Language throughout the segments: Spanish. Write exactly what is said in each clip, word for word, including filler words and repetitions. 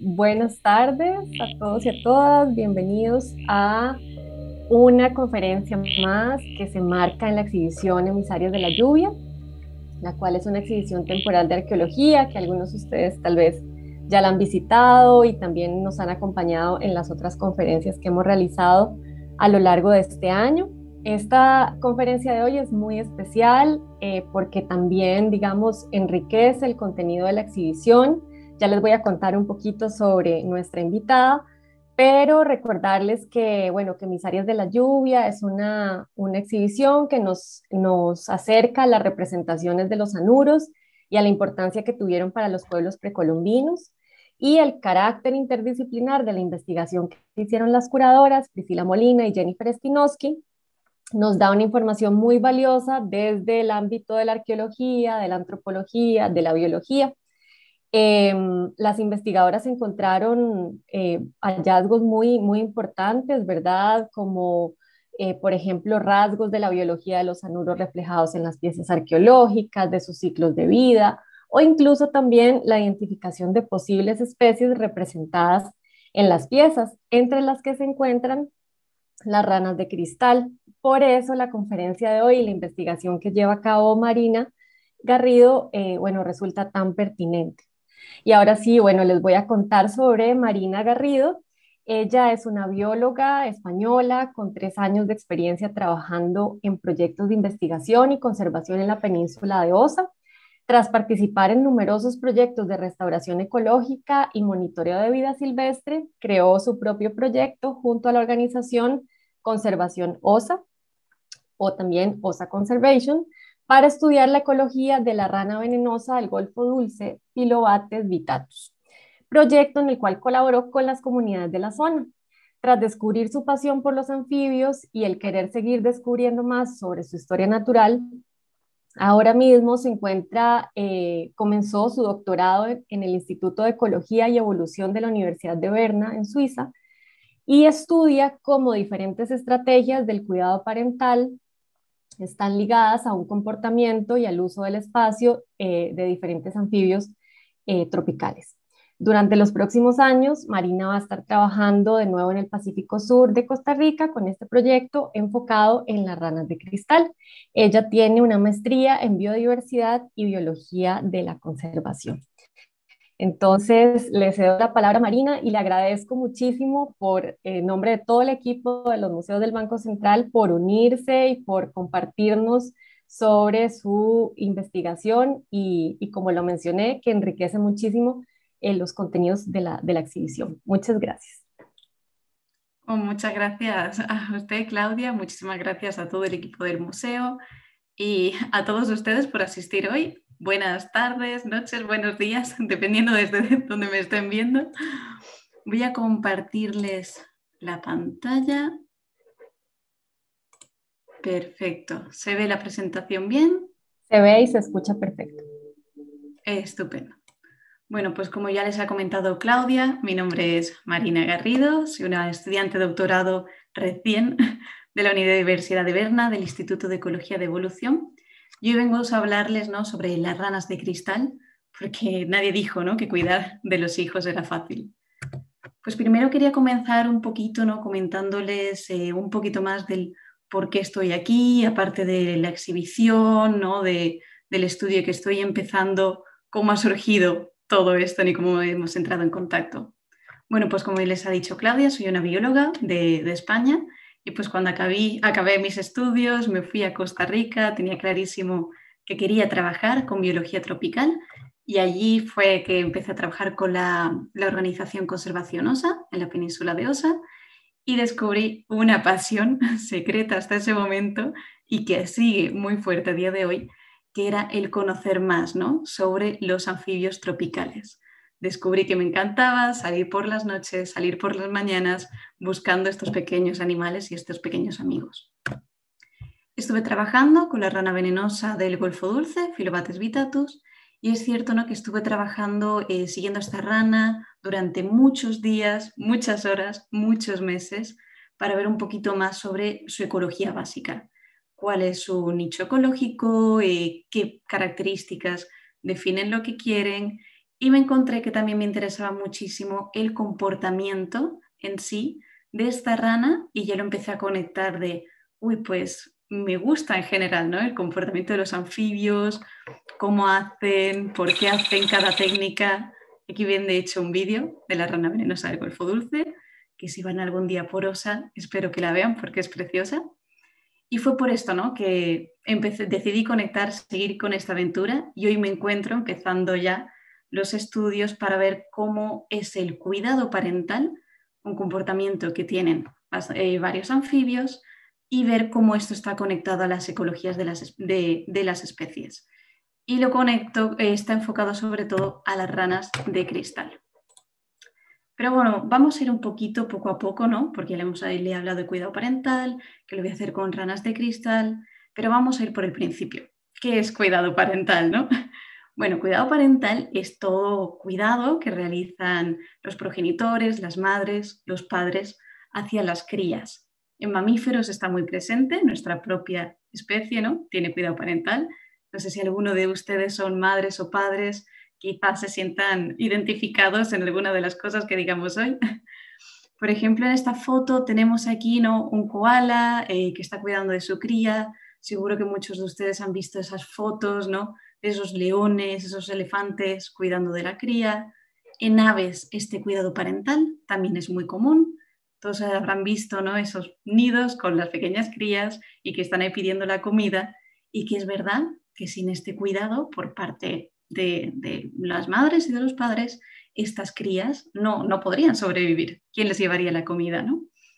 Buenas tardes a todos y a todas. Bienvenidos a una conferencia más que se marca en la exhibición Emisarios de la Lluvia, la cual es una exhibición temporal de arqueología que algunos de ustedes tal vez ya la han visitado y también nos han acompañado en las otras conferencias que hemos realizado a lo largo de este año. Esta conferencia de hoy es muy especial eh, porque también, digamos, enriquece el contenido de la exhibición. Ya les voy a contar un poquito sobre nuestra invitada, pero recordarles que, bueno, que Mis Áreas de la Lluvia es una, una exhibición que nos, nos acerca a las representaciones de los anuros y a la importancia que tuvieron para los pueblos precolombinos y el carácter interdisciplinar de la investigación que hicieron las curadoras Priscila Molina y Jennifer Spinoski. Nos da una información muy valiosa desde el ámbito de la arqueología, de la antropología, de la biología. Eh, las investigadoras encontraron eh, hallazgos muy, muy importantes, ¿verdad? Como, eh, por ejemplo, rasgos de la biología de los anuros reflejados en las piezas arqueológicas, de sus ciclos de vida, o incluso también la identificación de posibles especies representadas en las piezas, entre las que se encuentran las ranas de cristal. Por eso la conferencia de hoy y la investigación que lleva a cabo Marina Garrido, eh, bueno, resulta tan pertinente. Y ahora sí, bueno, les voy a contar sobre Marina Garrido. Ella es una bióloga española con tres años de experiencia trabajando en proyectos de investigación y conservación en la península de Osa. Tras participar en numerosos proyectos de restauración ecológica y monitoreo de vida silvestre, creó su propio proyecto junto a la organización Conservación Osa, o también Osa Conservation, para estudiar la ecología de la rana venenosa del Golfo Dulce, Pilobates vittatus, proyecto en el cual colaboró con las comunidades de la zona. Tras descubrir su pasión por los anfibios y el querer seguir descubriendo más sobre su historia natural, ahora mismo se encuentra, eh, comenzó su doctorado en, en el Instituto de Ecología y Evolución de la Universidad de Berna, en Suiza, y estudia cómo diferentes estrategias del cuidado parental están ligadas a un comportamiento y al uso del espacio eh, de diferentes anfibios eh, tropicales. Durante los próximos años, Marina va a estar trabajando de nuevo en el Pacífico Sur de Costa Rica con este proyecto enfocado en las ranas de cristal. Ella tiene una maestría en biodiversidad y biología de la conservación. Entonces, le cedo la palabra a Marina y le agradezco muchísimo por, en nombre de todo el equipo de los Museos del Banco Central, por unirse y por compartirnos sobre su investigación y, y como lo mencioné, que enriquece muchísimo eh, los contenidos de la, de la exhibición. Muchas gracias. Oh, muchas gracias a usted, Claudia. Muchísimas gracias a todo el equipo del museo y a todos ustedes por asistir hoy. Buenas tardes, noches, buenos días, dependiendo desde dónde me estén viendo. Voy a compartirles la pantalla. Perfecto. ¿Se ve la presentación bien? Se ve y se escucha perfecto. Estupendo. Bueno, pues como ya les ha comentado Claudia, mi nombre es Marina Garrido, soy una estudiante de doctorado recién de la Universidad de Berna, del Instituto de Ecología de Evolución. Y hoy vengo a hablarles, ¿no?, sobre las ranas de cristal, porque nadie dijo, ¿no?, que cuidar de los hijos era fácil. Pues primero quería comenzar un poquito, ¿no?, comentándoles eh, un poquito más del por qué estoy aquí, aparte de la exhibición, ¿no?, de, del estudio que estoy empezando, cómo ha surgido todo esto ni cómo hemos entrado en contacto. Bueno, pues como les ha dicho Claudia, soy una bióloga de, de España y pues cuando acabé, acabé mis estudios me fui a Costa Rica, tenía clarísimo que quería trabajar con biología tropical y allí fue que empecé a trabajar con la, la organización Conservación Osa en la península de Osa y descubrí una pasión secreta hasta ese momento y que sigue muy fuerte a día de hoy, que era el conocer más, ¿no?, sobre los anfibios tropicales. Descubrí que me encantaba salir por las noches, salir por las mañanas, buscando estos pequeños animales y estos pequeños amigos. Estuve trabajando con la rana venenosa del Golfo Dulce, Phyllobates vittatus, y es cierto, ¿no?, que estuve trabajando eh, siguiendo a esta rana durante muchos días, muchas horas, muchos meses, para ver un poquito más sobre su ecología básica. Cuál es su nicho ecológico, eh, qué características definen lo que quieren Y me encontré que también me interesaba muchísimo el comportamiento en sí de esta rana y ya lo empecé a conectar de, uy, pues me gusta en general, ¿no? El comportamiento de los anfibios, cómo hacen, por qué hacen cada técnica. Aquí ven de hecho un vídeo de la rana venenosa del Golfo Dulce, que si van algún día por Osa, espero que la vean porque es preciosa. Y fue por esto, ¿no?, que empecé, decidí conectar, seguir con esta aventura y hoy me encuentro empezando ya los estudios para ver cómo es el cuidado parental, un comportamiento que tienen eh, varios anfibios, y ver cómo esto está conectado a las ecologías de las, de, de las especies. Y lo conecto, eh, está enfocado sobre todo a las ranas de cristal. Pero bueno, vamos a ir un poquito poco a poco, ¿no? Porque le, hemos, le he hablado de cuidado parental, que lo voy a hacer con ranas de cristal, pero vamos a ir por el principio. ¿Qué es cuidado parental, no? Bueno, cuidado parental es todo cuidado que realizan los progenitores, las madres, los padres hacia las crías. En mamíferos está muy presente, nuestra propia especie, ¿no?, tiene cuidado parental. No sé si alguno de ustedes son madres o padres, quizás se sientan identificados en alguna de las cosas que digamos hoy. Por ejemplo, en esta foto tenemos aquí, ¿no?, un koala eh, que está cuidando de su cría. Seguro que muchos de ustedes han visto esas fotos, ¿no?, de esos leones, esos elefantes cuidando de la cría. En aves este cuidado parental también es muy común. Todos habrán visto, ¿no?, esos nidos con las pequeñas crías y que están ahí pidiendo la comida, y que es verdad que sin este cuidado por parte de, de las madres y de los padres, estas crías no, no podrían sobrevivir. ¿Quién les llevaría la comida, no?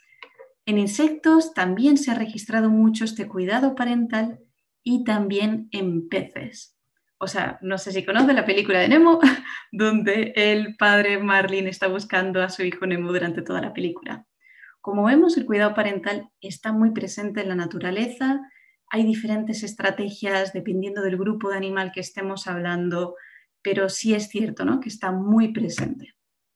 En insectos también se ha registrado mucho este cuidado parental y también en peces. O sea, no sé si conoce la película de Nemo, donde el padre Marlin está buscando a su hijo Nemo durante toda la película. Como vemos, el cuidado parental está muy presente en la naturaleza. Hay diferentes estrategias dependiendo del grupo de animal que estemos hablando, pero sí es cierto, ¿no?, que está muy presente.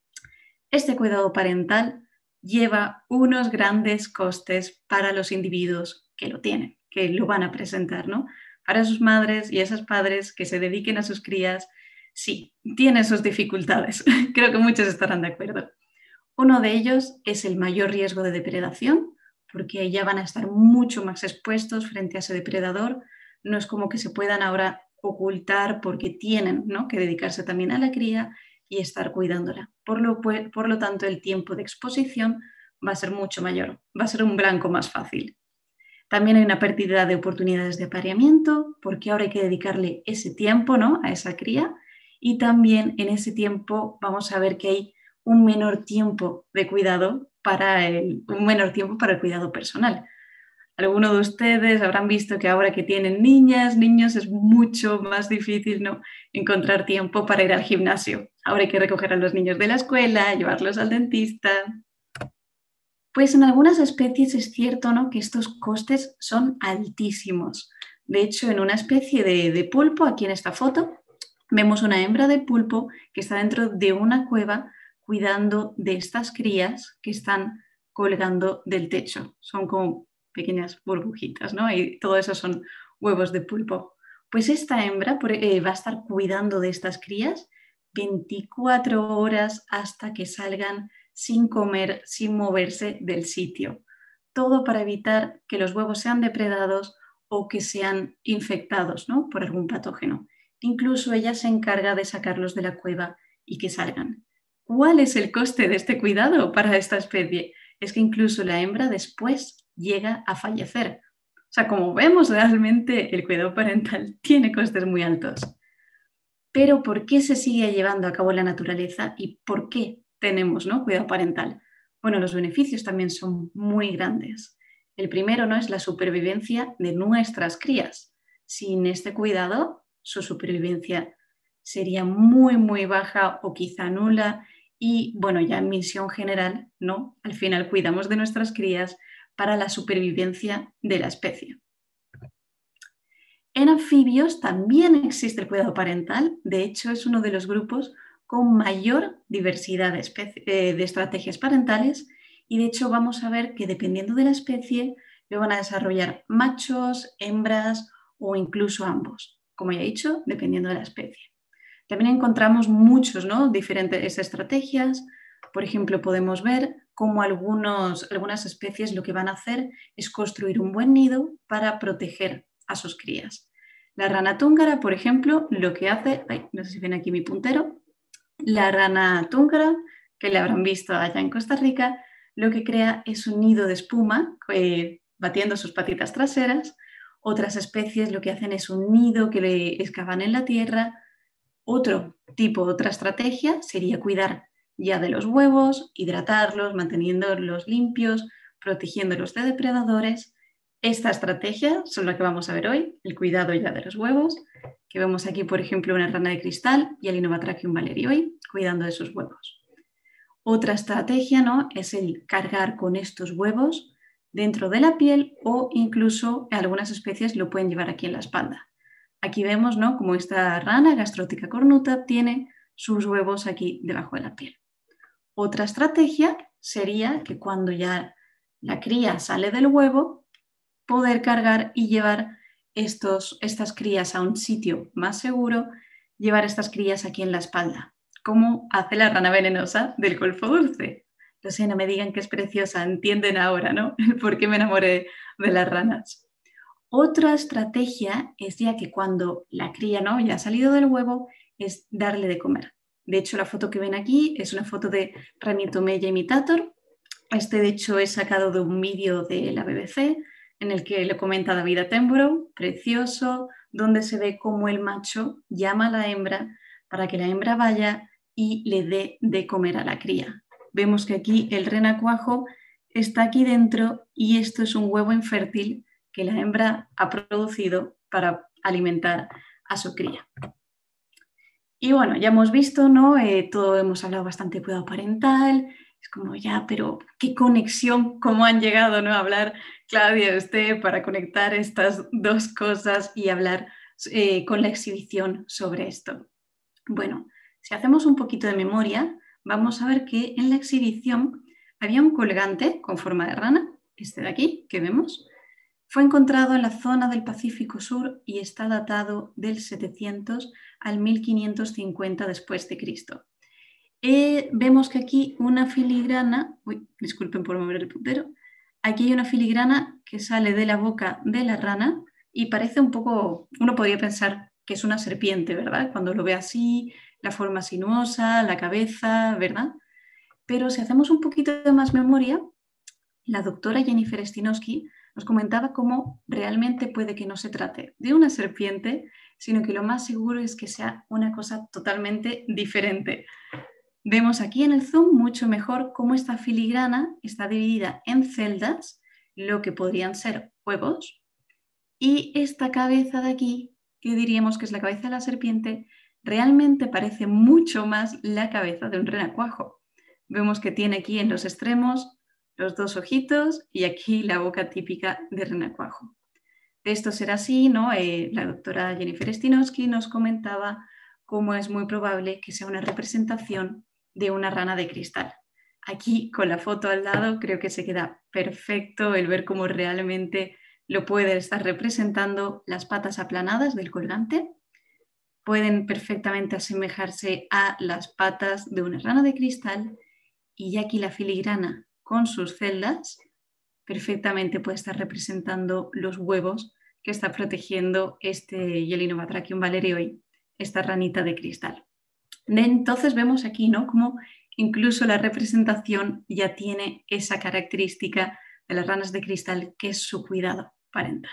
Este cuidado parental lleva unos grandes costes para los individuos que lo tienen, que lo van a presentar, ¿no? Para sus madres y esos padres que se dediquen a sus crías, sí, tiene sus dificultades. Creo que muchos estarán de acuerdo. Uno de ellos es el mayor riesgo de depredación, porque ya van a estar mucho más expuestos frente a ese depredador. No es como que se puedan ahora ocultar porque tienen, ¿no?, que dedicarse también a la cría y estar cuidándola. Por lo, por lo tanto, el tiempo de exposición va a ser mucho mayor, va a ser un blanco más fácil. También hay una pérdida de oportunidades de apareamiento, porque ahora hay que dedicarle ese tiempo, ¿no?, a esa cría, y también en ese tiempo vamos a ver que hay un menor tiempo de cuidado para el, un menor tiempo para el cuidado personal. Algunos de ustedes habrán visto que ahora que tienen niñas, niños, es mucho más difícil, ¿no?, encontrar tiempo para ir al gimnasio. Ahora hay que recoger a los niños de la escuela, llevarlos al dentista. Pues en algunas especies es cierto, ¿no?, que estos costes son altísimos. De hecho, en una especie de, de pulpo, aquí en esta foto, vemos una hembra de pulpo que está dentro de una cueva cuidando de estas crías que están colgando del techo. Son como pequeñas burbujitas, ¿no? Y todo eso son huevos de pulpo. Pues esta hembra eh, va a estar cuidando de estas crías veinticuatro horas hasta que salgan sin comer, sin moverse del sitio. Todo para evitar que los huevos sean depredados o que sean infectados, ¿no?, por algún patógeno. Incluso ella se encarga de sacarlos de la cueva y que salgan. ¿Cuál es el coste de este cuidado para esta especie? Es que incluso la hembra después llega a fallecer. O sea, como vemos, realmente el cuidado parental tiene costes muy altos. Pero ¿por qué se sigue llevando a cabo en la naturaleza y por qué tenemos, ¿no?, cuidado parental? Bueno, los beneficios también son muy grandes. El primero, ¿no?, es la supervivencia de nuestras crías. Sin este cuidado, su supervivencia sería muy, muy baja o quizá nula. Y bueno, ya en misión general, ¿no?, al final cuidamos de nuestras crías para la supervivencia de la especie. En anfibios también existe el cuidado parental. De hecho, es uno de los grupos con mayor diversidad de, especie, eh, de estrategias parentales, y de hecho vamos a ver que dependiendo de la especie lo van a desarrollar machos, hembras o incluso ambos. Como ya he dicho, dependiendo de la especie. También encontramos muchos, ¿no? diferentes estrategias. Por ejemplo, podemos ver cómo algunos, algunas especies lo que van a hacer es construir un buen nido para proteger a sus crías. La rana túngara, por ejemplo, lo que hace, ay, no sé si ven aquí mi puntero, la rana túngara, que la habrán visto allá en Costa Rica, lo que crea es un nido de espuma eh, batiendo sus patitas traseras. Otras especies lo que hacen es un nido que le excavan en la tierra. Otro tipo, otra estrategia sería cuidar ya de los huevos, hidratarlos, manteniéndolos limpios, protegiéndolos de depredadores. Esta estrategia son la que vamos a ver hoy, el cuidado ya de los huevos, que vemos aquí, por ejemplo, una rana de cristal y el Inovatrachium valerioi cuidando de sus huevos. Otra estrategia, ¿no?, es el cargar con estos huevos dentro de la piel o incluso algunas especies lo pueden llevar aquí en la espalda. Aquí vemos, ¿no?, como esta rana Gastrotica cornuta tiene sus huevos aquí debajo de la piel. Otra estrategia sería que cuando ya la cría sale del huevo, poder cargar y llevar estos, estas crías a un sitio más seguro, llevar estas crías aquí en la espalda, como hace la rana venenosa del Golfo Dulce. No sé, no me digan que es preciosa, entienden ahora, ¿no?, el por qué me enamoré de las ranas. Otra estrategia es ya que cuando la cría, ¿no?, ya ha salido del huevo, es darle de comer. De hecho, la foto que ven aquí es una foto de Ranitomella imitator. Este, de hecho, es sacado de un vídeo de la B B C en el que le comenta David Attenborough, precioso, donde se ve cómo el macho llama a la hembra para que la hembra vaya y le dé de comer a la cría. Vemos que aquí el renacuajo está aquí dentro y esto es un huevo infértil que la hembra ha producido para alimentar a su cría. Y bueno, ya hemos visto, ¿no? Eh, todo hemos hablado bastante de cuidado parental. Es como ya, pero qué conexión, cómo han llegado, ¿no?, a hablar Claudia y usted para conectar estas dos cosas y hablar eh, con la exhibición sobre esto. Bueno, si hacemos un poquito de memoria, vamos a ver que en la exhibición había un colgante con forma de rana, este de aquí, que vemos. Fue encontrado en la zona del Pacífico Sur y está datado del setecientos al mil quinientos cincuenta después de Cristo. Eh, vemos que aquí una filigrana, uy, disculpen por mover el puntero, aquí hay una filigrana que sale de la boca de la rana y parece un poco, uno podría pensar que es una serpiente, ¿verdad?, cuando lo ve así, la forma sinuosa, la cabeza, ¿verdad? Pero si hacemos un poquito de más memoria, la doctora Jennifer Stinoski nos comentaba cómo realmente puede que no se trate de una serpiente, sino que lo más seguro es que sea una cosa totalmente diferente. Vemos aquí en el zoom mucho mejor cómo esta filigrana está dividida en celdas, lo que podrían ser huevos, y esta cabeza de aquí, que diríamos que es la cabeza de la serpiente, realmente parece mucho más la cabeza de un renacuajo. Vemos que tiene aquí en los extremos los dos ojitos y aquí la boca típica de renacuajo. De esto ser así, ¿no? Eh, la doctora Jennifer Stinoski nos comentaba cómo es muy probable que sea una representación de una rana de cristal. Aquí con la foto al lado creo que se queda perfecto el ver cómo realmente lo puede estar representando las patas aplanadas del colgante. Pueden perfectamente asemejarse a las patas de una rana de cristal y aquí la filigrana con sus celdas perfectamente puede estar representando los huevos que está protegiendo este Ylinovatrachium valerioi, esta ranita de cristal. Entonces vemos aquí, ¿no?, como incluso la representación ya tiene esa característica de las ranas de cristal, que es su cuidado parental.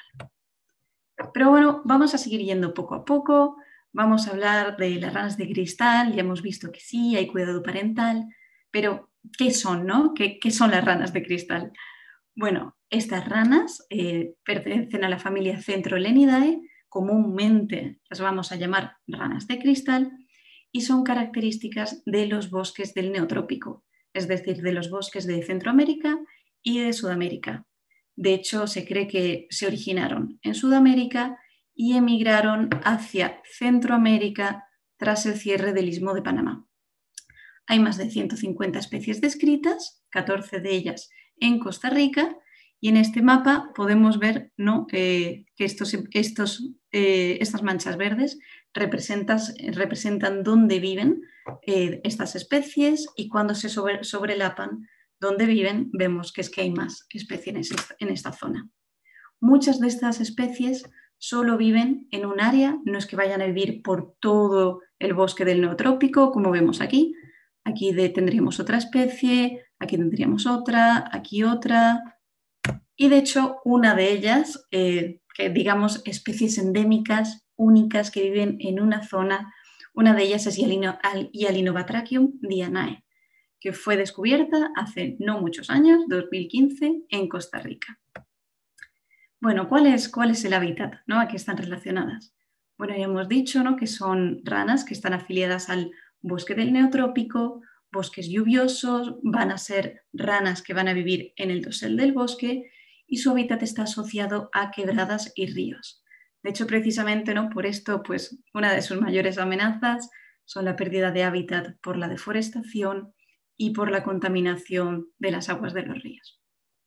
Pero bueno, vamos a seguir yendo poco a poco. Vamos a hablar de las ranas de cristal. Ya hemos visto que sí, hay cuidado parental, pero ¿qué son, no? ¿Qué, qué son las ranas de cristal? Bueno, estas ranas eh, pertenecen a la familia Centrolenidae, comúnmente las vamos a llamar ranas de cristal, y son características de los bosques del Neotrópico, es decir, de los bosques de Centroamérica y de Sudamérica. De hecho, se cree que se originaron en Sudamérica y emigraron hacia Centroamérica tras el cierre del Istmo de Panamá. Hay más de ciento cincuenta especies descritas, catorce de ellas en Costa Rica, y en este mapa podemos ver, ¿no?, eh, que estos, estos eh, estas manchas verdes representan, representan dónde viven eh, estas especies, y cuando se sobre, sobrelapan dónde viven, vemos que es que hay más especies en esta, en esta zona. Muchas de estas especies solo viven en un área, no es que vayan a vivir por todo el bosque del neotrópico, como vemos aquí. Aquí de, tendríamos otra especie, aquí tendríamos otra, aquí otra. Y de hecho, una de ellas, eh, que digamos especies endémicas, únicas, que viven en una zona, una de ellas es Hyalinobatrachium dianae, que fue descubierta hace no muchos años, dos mil quince, en Costa Rica. Bueno, ¿cuál es, cuál es el hábitat, ¿no? ¿A qué están relacionadas? Bueno, ya hemos dicho, ¿no?, que son ranas que están afiliadas al bosque del neotrópico, bosques lluviosos, van a ser ranas que van a vivir en el dosel del bosque, y su hábitat está asociado a quebradas y ríos. De hecho, precisamente, ¿no?, por esto, pues una de sus mayores amenazas son la pérdida de hábitat por la deforestación y por la contaminación de las aguas de los ríos.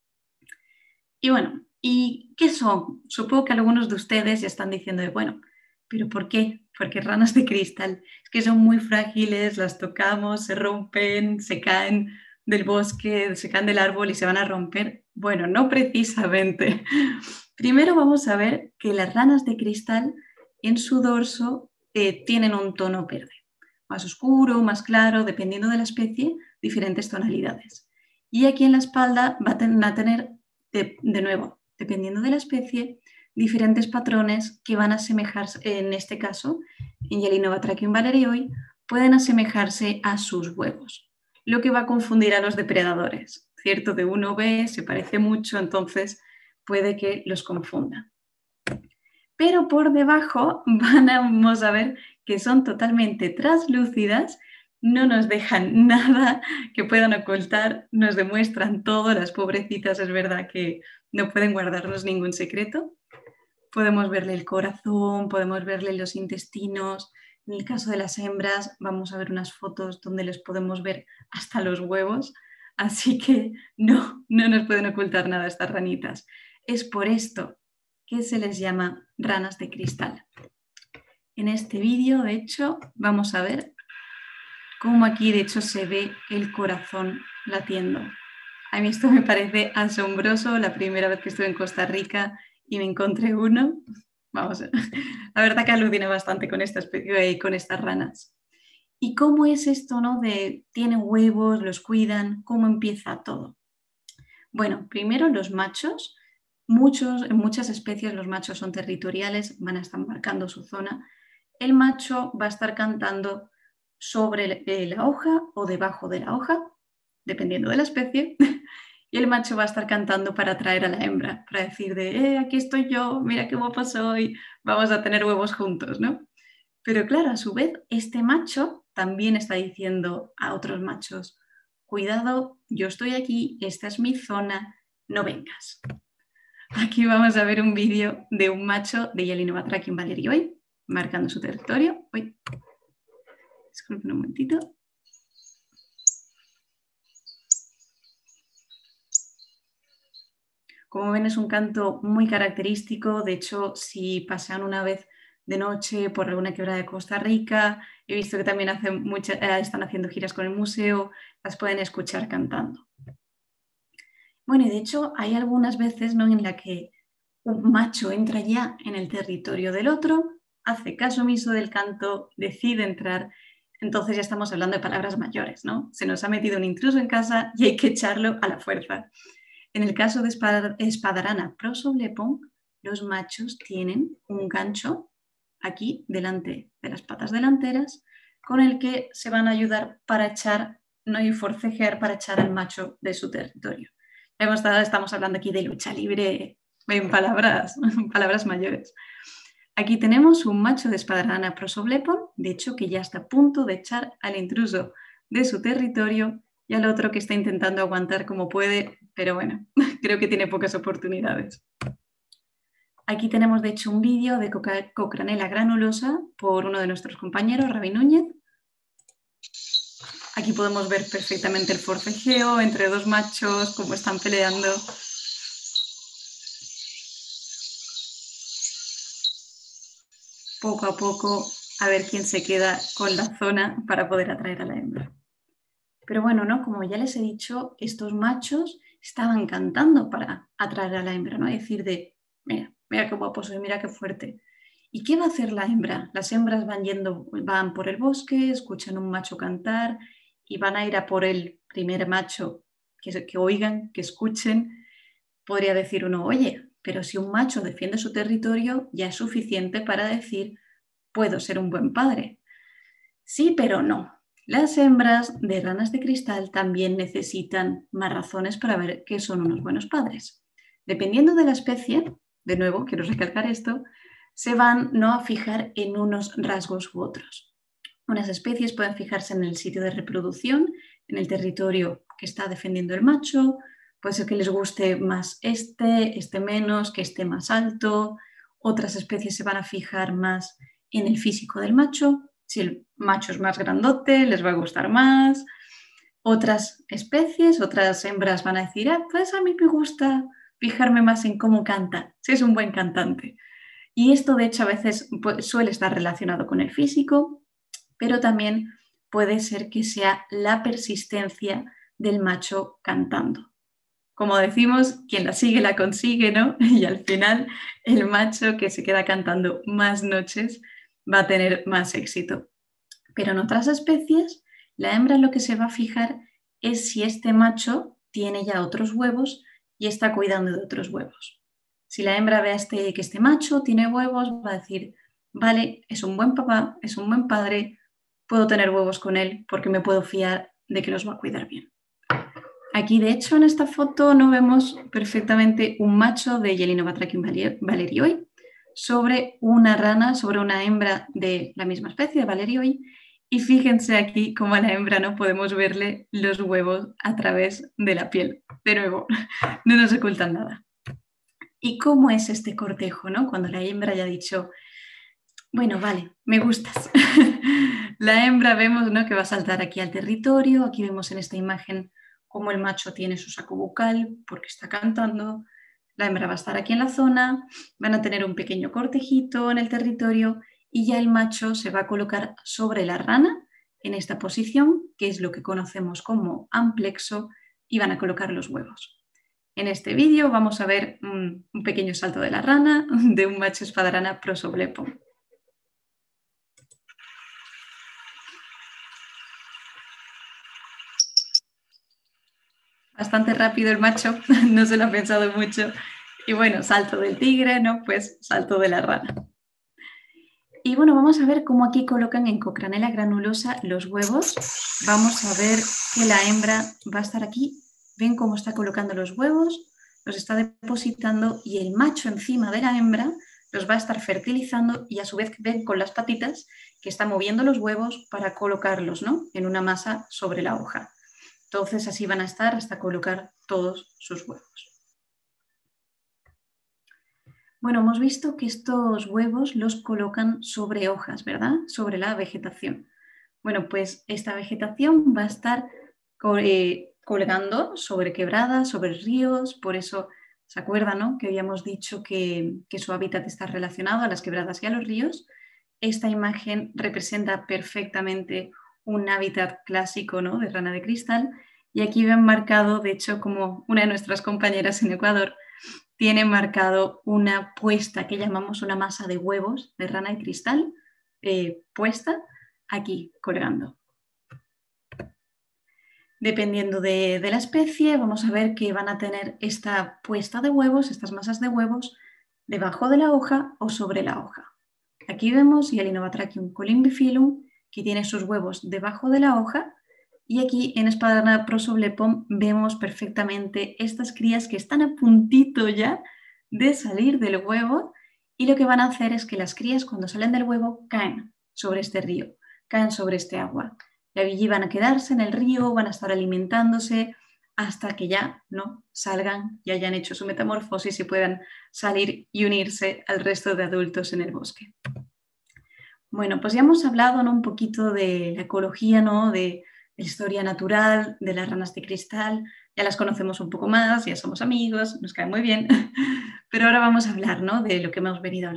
Y bueno, ¿y qué son? Supongo que algunos de ustedes ya están diciendo, bueno, ¿pero por qué? Porque ranas de cristal, es que son muy frágiles, las tocamos, se rompen, se caen del bosque, se caen del árbol y se van a romper. Bueno, no precisamente. Primero vamos a ver que las ranas de cristal en su dorso eh, tienen un tono verde, más oscuro, más claro, dependiendo de la especie, diferentes tonalidades. Y aquí en la espalda va a tener, de, de nuevo, dependiendo de la especie, diferentes patrones que van a asemejarse, en este caso, en Hyalinobatrachium valerioi, pueden asemejarse a sus huevos, lo que va a confundir a los depredadores, ¿cierto? De uno ve, se parece mucho, entonces puede que los confunda. Pero por debajo vamos a ver que son totalmente translúcidas, no nos dejan nada que puedan ocultar, nos demuestran todo, las pobrecitas, es verdad que no pueden guardarnos ningún secreto. Podemos verle el corazón, podemos verle los intestinos. En el caso de las hembras vamos a ver unas fotos donde les podemos ver hasta los huevos, así que no, no nos pueden ocultar nada estas ranitas. Es por esto que se les llama ranas de cristal. En este vídeo, de hecho, vamos a ver cómo aquí, de hecho, se ve el corazón latiendo. A mí esto me parece asombroso. La primera vez que estuve en Costa Rica y me encontré uno, vamos, la verdad que aluciné bastante con, esta especie, con estas ranas. ¿Y cómo es esto, no? De tienen huevos, los cuidan, ¿cómo empieza todo? Bueno, primero los machos. Muchos, en muchas especies los machos son territoriales, van a estar marcando su zona. El macho va a estar cantando sobre la hoja o debajo de la hoja, dependiendo de la especie, y el macho va a estar cantando para atraer a la hembra, para decir de, eh, aquí estoy yo, mira qué guapo soy, vamos a tener huevos juntos, ¿no? Pero claro, a su vez, este macho también está diciendo a otros machos, cuidado, yo estoy aquí, esta es mi zona, no vengas. Aquí vamos a ver un vídeo de un macho de Hyalinobatrachium valerioi marcando su territorio. Uy, disculpen un momentito. Como ven, es un canto muy característico. De hecho, si pasean una vez de noche por alguna quebrada de Costa Rica, he visto que también hacen mucha, eh, están haciendo giras con el museo, las pueden escuchar cantando. Bueno, y de hecho hay algunas veces, ¿no?, en la que un macho entra ya en el territorio del otro, hace caso omiso del canto, decide entrar, entonces ya estamos hablando de palabras mayores, ¿no? Se nos ha metido un intruso en casa y hay que echarlo a la fuerza. En el caso de Espadarana prosoplepon, los machos tienen un gancho aquí delante de las patas delanteras con el que se van a ayudar para echar, no y forcejear para echar al macho de su territorio. Estamos hablando aquí de lucha libre en palabras, en palabras mayores. Aquí tenemos un macho de Espadarana prosoplepon, de hecho que ya está a punto de echar al intruso de su territorio y al otro que está intentando aguantar como puede, pero bueno, creo que tiene pocas oportunidades. Aquí tenemos de hecho un vídeo de Cocranella granulosa por uno de nuestros compañeros, Ravi Núñez. Aquí podemos ver perfectamente el forcejeo entre dos machos, cómo están peleando. poco a poco a ver quién se queda con la zona para poder atraer a la hembra. Pero bueno, ¿no? Como ya les he dicho, estos machos estaban cantando para atraer a la hembra, ¿no? Es decir, de, mira, mira qué guapo soy, mira qué fuerte. ¿Y qué va a hacer la hembra? Las hembras van yendo, van por el bosque, escuchan un macho cantar y van a ir a por el primer macho que, que oigan, que escuchen. Podría decir uno, oye, pero si un macho defiende su territorio, ya es suficiente para decir, puedo ser un buen padre. Sí, pero no. Las hembras de ranas de cristal también necesitan más razones para ver que son unos buenos padres. Dependiendo de la especie, de nuevo, quiero recalcar esto, se van no a fijar en unos rasgos u otros. Unas especies pueden fijarse en el sitio de reproducción, en el territorio que está defendiendo el macho, puede ser que les guste más este, este menos, que esté más alto. Otras especies se van a fijar más en el físico del macho. Si el macho es más grandote, les va a gustar más. Otras especies, otras hembras van a decir, ah, pues a mí me gusta fijarme más en cómo canta, si es un buen cantante. Y esto, de hecho, a veces pues, suele estar relacionado con el físico, pero también puede ser que sea la persistencia del macho cantando. Como decimos, quien la sigue la consigue, ¿no? Y al final el macho que se queda cantando más noches va a tener más éxito. Pero en otras especies, la hembra lo que se va a fijar es si este macho tiene ya otros huevos y está cuidando de otros huevos. Si la hembra ve a este, que este macho tiene huevos, va a decir, vale, es un buen papá, es un buen padre, puedo tener huevos con él porque me puedo fiar de que los va a cuidar bien. Aquí, de hecho, en esta foto no vemos perfectamente un macho de Gelinobatrachium valerioi sobre una rana, sobre una hembra de la misma especie, de valerioi, y fíjense aquí cómo a la hembra no podemos verle los huevos a través de la piel. De nuevo, no nos ocultan nada. ¿Y cómo es este cortejo, no? Cuando la hembra ya ha dicho, bueno, vale, me gustas. La hembra vemos, ¿no?, que va a saltar aquí al territorio. Aquí vemos en esta imagen cómo el macho tiene su saco bucal porque está cantando. La hembra va a estar aquí en la zona, van a tener un pequeño cortejito en el territorio y ya el macho se va a colocar sobre la rana en esta posición, que es lo que conocemos como amplexo, y van a colocar los huevos. En este vídeo vamos a ver un, un pequeño salto de la rana de un macho espadarana Prosoblepon. Bastante rápido el macho, no se lo ha pensado mucho. Y bueno, salto del tigre, ¿no? Pues salto de la rana. Y bueno, vamos a ver cómo aquí colocan en Cocranella granulosa los huevos. Vamos a ver que la hembra va a estar aquí. ¿Ven cómo está colocando los huevos? Los está depositando y el macho encima de la hembra los va a estar fertilizando y a su vez ven con las patitas que está moviendo los huevos para colocarlos, ¿no?, en una masa sobre la hoja. Entonces así van a estar hasta colocar todos sus huevos. Bueno, hemos visto que estos huevos los colocan sobre hojas, ¿verdad? Sobre la vegetación. Bueno, pues esta vegetación va a estar colgando sobre quebradas, sobre ríos, por eso se acuerdan, ¿no?, que habíamos dicho que, que su hábitat está relacionado a las quebradas y a los ríos. Esta imagen representa perfectamente un hábitat clásico, ¿no?, de rana de cristal, y aquí ven marcado, de hecho, como una de nuestras compañeras en Ecuador tiene marcado una puesta que llamamos una masa de huevos de rana de cristal, eh, puesta aquí colgando. Dependiendo de, de la especie, vamos a ver que van a tener esta puesta de huevos, estas masas de huevos, debajo de la hoja o sobre la hoja. Aquí vemos Gelinobatrachium columbifilum, que tiene sus huevos debajo de la hoja, y aquí en Espadarana Prosoblepon vemos perfectamente estas crías que están a puntito ya de salir del huevo, y lo que van a hacer es que las crías, cuando salen del huevo, caen sobre este río, caen sobre este agua. Y allí van a quedarse en el río, van a estar alimentándose hasta que ya no salgan y hayan hecho su metamorfosis y puedan salir y unirse al resto de adultos en el bosque. Bueno, pues ya hemos hablado, ¿no?, un poquito de la ecología, ¿no?, de la historia natural de las ranas de cristal. Ya las conocemos un poco más, ya somos amigos, nos caen muy bien. Pero ahora vamos a hablar, ¿no?, de lo que hemos venido a hablar hoy.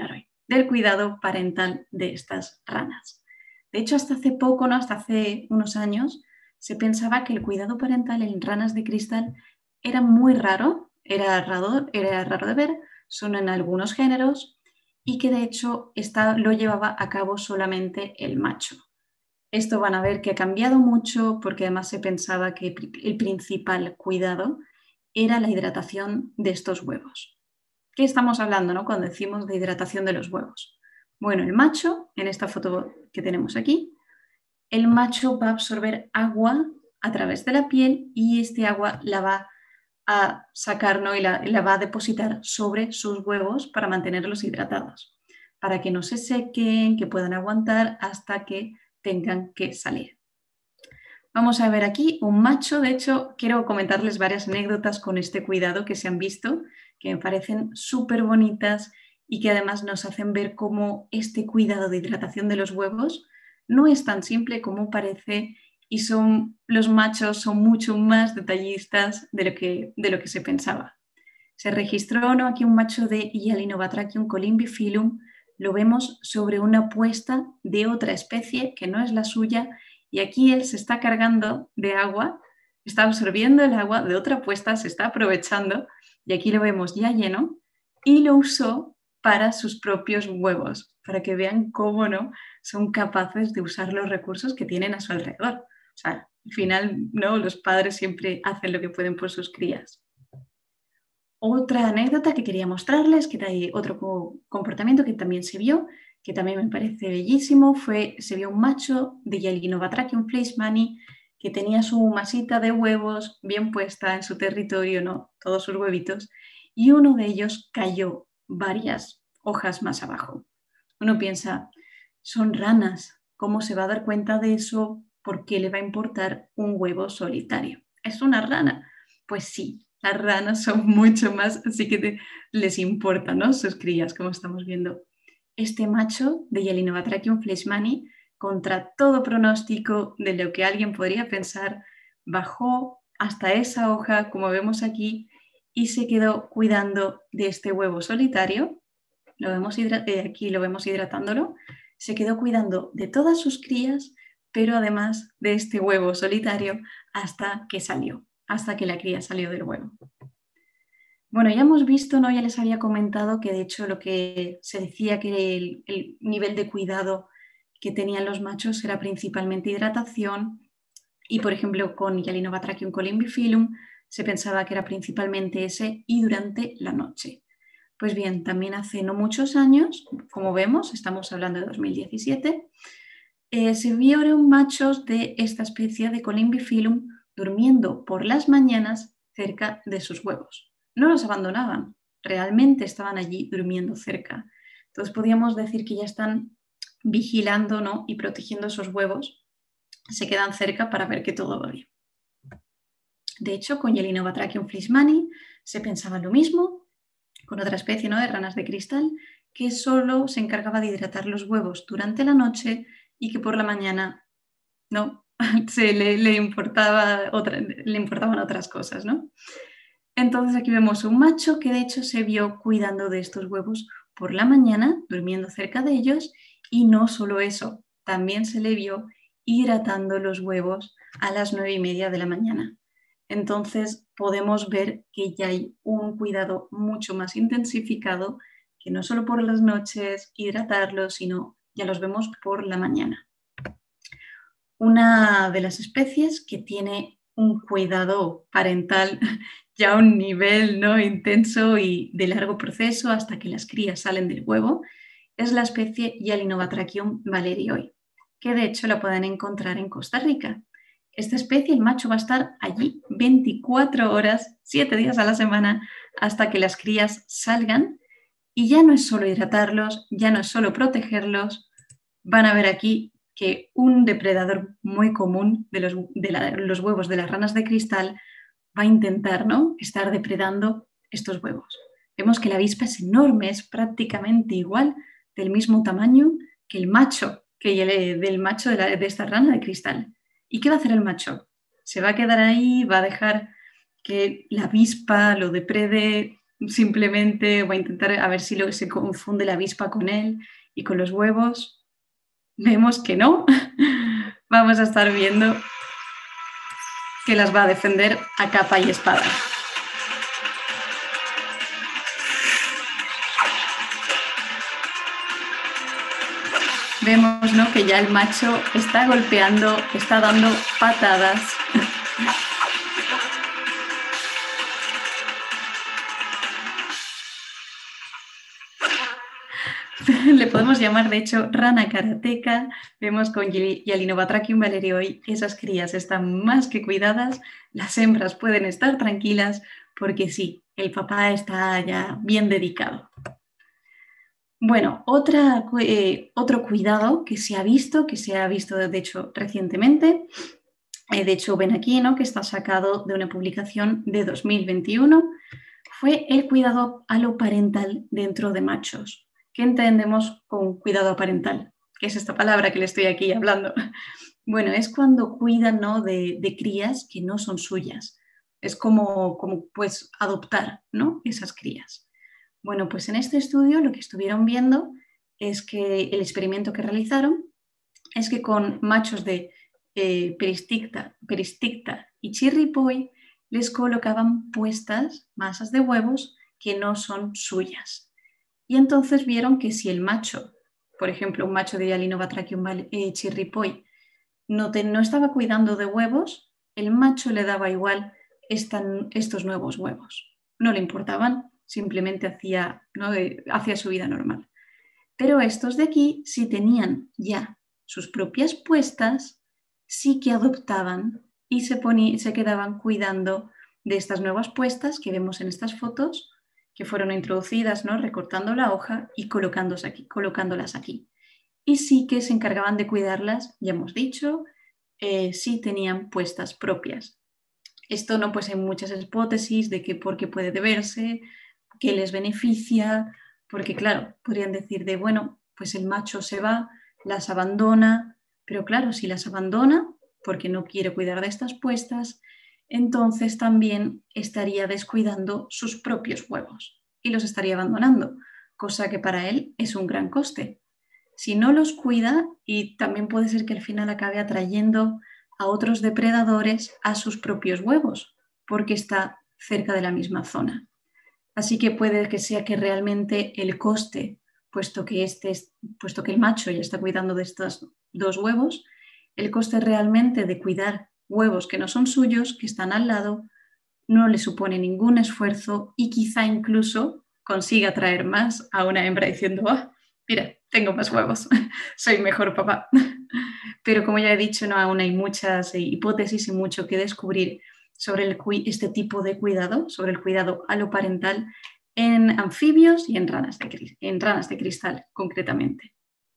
del cuidado parental de estas ranas. De hecho, hasta hace poco, ¿no? Hasta hace unos años, se pensaba que el cuidado parental en ranas de cristal era muy raro, era raro, era raro de ver, solo en algunos géneros, y que de hecho esta, lo llevaba a cabo solamente el macho. Esto van a ver que ha cambiado mucho porque además se pensaba que el principal cuidado era la hidratación de estos huevos. ¿Qué estamos hablando, no? Cuando decimos de hidratación de los huevos? Bueno, el macho, en esta foto que tenemos aquí, el macho va a absorber agua a través de la piel y este agua la va a sacar, ¿no? y, la, y la va a depositar sobre sus huevos para mantenerlos hidratados, para que no se sequen, que puedan aguantar hasta que tengan que salir. Vamos a ver aquí un macho. De hecho, quiero comentarles varias anécdotas con este cuidado que se han visto, que me parecen súper bonitas y que además nos hacen ver cómo este cuidado de hidratación de los huevos no es tan simple como parece y son, los machos son mucho más detallistas de lo que, de lo que se pensaba. Se registró, ¿no? aquí un macho de Hyalinobatrachium columbifilum, lo vemos sobre una puesta de otra especie que no es la suya y aquí él se está cargando de agua, está absorbiendo el agua de otra puesta, se está aprovechando y aquí lo vemos ya lleno y lo usó para sus propios huevos, para que vean cómo no son capaces de usar los recursos que tienen a su alrededor. O sea, al final, ¿no? Los padres siempre hacen lo que pueden por sus crías. Otra anécdota que quería mostrarles, que hay otro comportamiento que también se vio, que también me parece bellísimo, fue, se vio un macho de Hyalinobatrachium fleishmani que tenía su masita de huevos bien puesta en su territorio, ¿no? Todos sus huevitos, y uno de ellos cayó varias hojas más abajo. Uno piensa, son ranas, ¿cómo se va a dar cuenta de eso? ¿Por qué le va a importar un huevo solitario? ¿Es una rana? Pues sí, las ranas son mucho más, así que te, les importan, ¿no? Sus crías, como estamos viendo. Este macho de Hyalinobatrachium fleishmani, contra todo pronóstico de lo que alguien podría pensar, bajó hasta esa hoja, como vemos aquí, y se quedó cuidando de este huevo solitario. Lo vemos eh, aquí lo vemos hidratándolo. Se quedó cuidando de todas sus crías, pero además de este huevo solitario hasta que salió, hasta que la cría salió del huevo. Bueno, ya hemos visto, ¿no? Ya les había comentado que de hecho lo que se decía que el, el nivel de cuidado que tenían los machos era principalmente hidratación y, por ejemplo, con Hyalinobatrachium columbifilum se pensaba que era principalmente ese y durante la noche. Pues bien, también hace no muchos años, como vemos, estamos hablando de dos mil diecisiete, eh, se vieron machos de esta especie de columbifilum durmiendo por las mañanas cerca de sus huevos. No los abandonaban, realmente estaban allí durmiendo cerca. Entonces podríamos decir que ya están vigilando, ¿no? y protegiendo esos huevos, se quedan cerca para ver que todo va bien. De hecho, con Hyalinobatrachium fleishmani se pensaba lo mismo, con otra especie, ¿no? de ranas de cristal, que solo se encargaba de hidratar los huevos durante la noche y que por la mañana no, se le, le, importaba otra, le importaban otras cosas, ¿no? Entonces aquí vemos un macho que de hecho se vio cuidando de estos huevos por la mañana, durmiendo cerca de ellos, y no solo eso, también se le vio hidratando los huevos a las nueve y media de la mañana. Entonces podemos ver que ya hay un cuidado mucho más intensificado, que no solo por las noches hidratarlos, sino ya los vemos por la mañana. Una de las especies que tiene un cuidado parental ya a un nivel, ¿no? intenso y de largo proceso hasta que las crías salen del huevo es la especie Hyalinobatrachium valerioi, que de hecho la pueden encontrar en Costa Rica. Esta especie, el macho va a estar allí veinticuatro horas, siete días a la semana, hasta que las crías salgan. Y ya no es solo hidratarlos, ya no es solo protegerlos. Van a ver aquí que un depredador muy común de los, de la, los huevos de las ranas de cristal va a intentar, ¿no? estar depredando estos huevos. Vemos que la avispa es enorme, es prácticamente igual, del mismo tamaño que el macho, que el, del macho de, la, de esta rana de cristal. ¿Y qué va a hacer el macho? Se va a quedar ahí, va a dejar que la avispa lo deprede simplemente voy a intentar a ver si lo, se confunde la avispa con él y con los huevos. Vemos que no. Vamos a estar viendo que las va a defender a capa y espada. Vemos, ¿no?, que ya el macho está golpeando, está dando patadas. Le podemos llamar, de hecho, rana karateca. Vemos con Yalinobatrachium valerii esas crías están más que cuidadas. Las hembras pueden estar tranquilas porque sí, el papá está ya bien dedicado. Bueno, otra, eh, otro cuidado que se ha visto, que se ha visto de hecho recientemente, eh, de hecho ven aquí, ¿no?, que está sacado de una publicación de dos mil veintiuno, fue el cuidado aloparental dentro de machos. ¿Qué entendemos con cuidado parental? ¿Qué es esta palabra que le estoy aquí hablando? Bueno, es cuando cuidan, ¿no?, de, de crías que no son suyas. Es como, como pues adoptar, ¿no?, esas crías. Bueno, pues en este estudio lo que estuvieron viendo es que el experimento que realizaron es que con machos de eh, Peristicta, Peristicta y Chirripoi les colocaban puestas masas de huevos que no son suyas. Y entonces vieron que si el macho, por ejemplo, un macho de Yalinobatrachium eh, chirripoi, no, te, no estaba cuidando de huevos, el macho le daba igual esta, estos nuevos huevos. No le importaban, simplemente hacía, ¿no?, hacía su vida normal. Pero estos de aquí, si tenían ya sus propias puestas, sí que adoptaban y se, poní, se quedaban cuidando de estas nuevas puestas que vemos en estas fotos, que fueron introducidas, ¿no?, recortando la hoja y colocándolas aquí, colocándolas aquí. Y sí que se encargaban de cuidarlas, ya hemos dicho, eh, sí tenían puestas propias. Esto, no, pues hay muchas hipótesis de que por qué puede deberse, qué les beneficia, porque claro, podrían decir de, bueno, pues el macho se va, las abandona, pero claro, si las abandona porque no quiere cuidar de estas puestas, entonces también estaría descuidando sus propios huevos y los estaría abandonando, cosa que para él es un gran coste. Si no los cuida, y también puede ser que al final acabe atrayendo a otros depredadores a sus propios huevos, porque está cerca de la misma zona. Así que puede que sea que realmente el coste, puesto que, este, puesto que el macho ya está cuidando de estos dos huevos, el coste realmente de cuidar huevos que no son suyos, que están al lado, no le supone ningún esfuerzo y quizá incluso consiga atraer más a una hembra diciendo, ah, oh, mira, tengo más huevos, soy mejor papá. Pero como ya he dicho, no, aún hay muchas hipótesis y mucho que descubrir sobre el, este tipo de cuidado, sobre el cuidado aloparental en anfibios y en ranas de, en ranas de cristal, concretamente.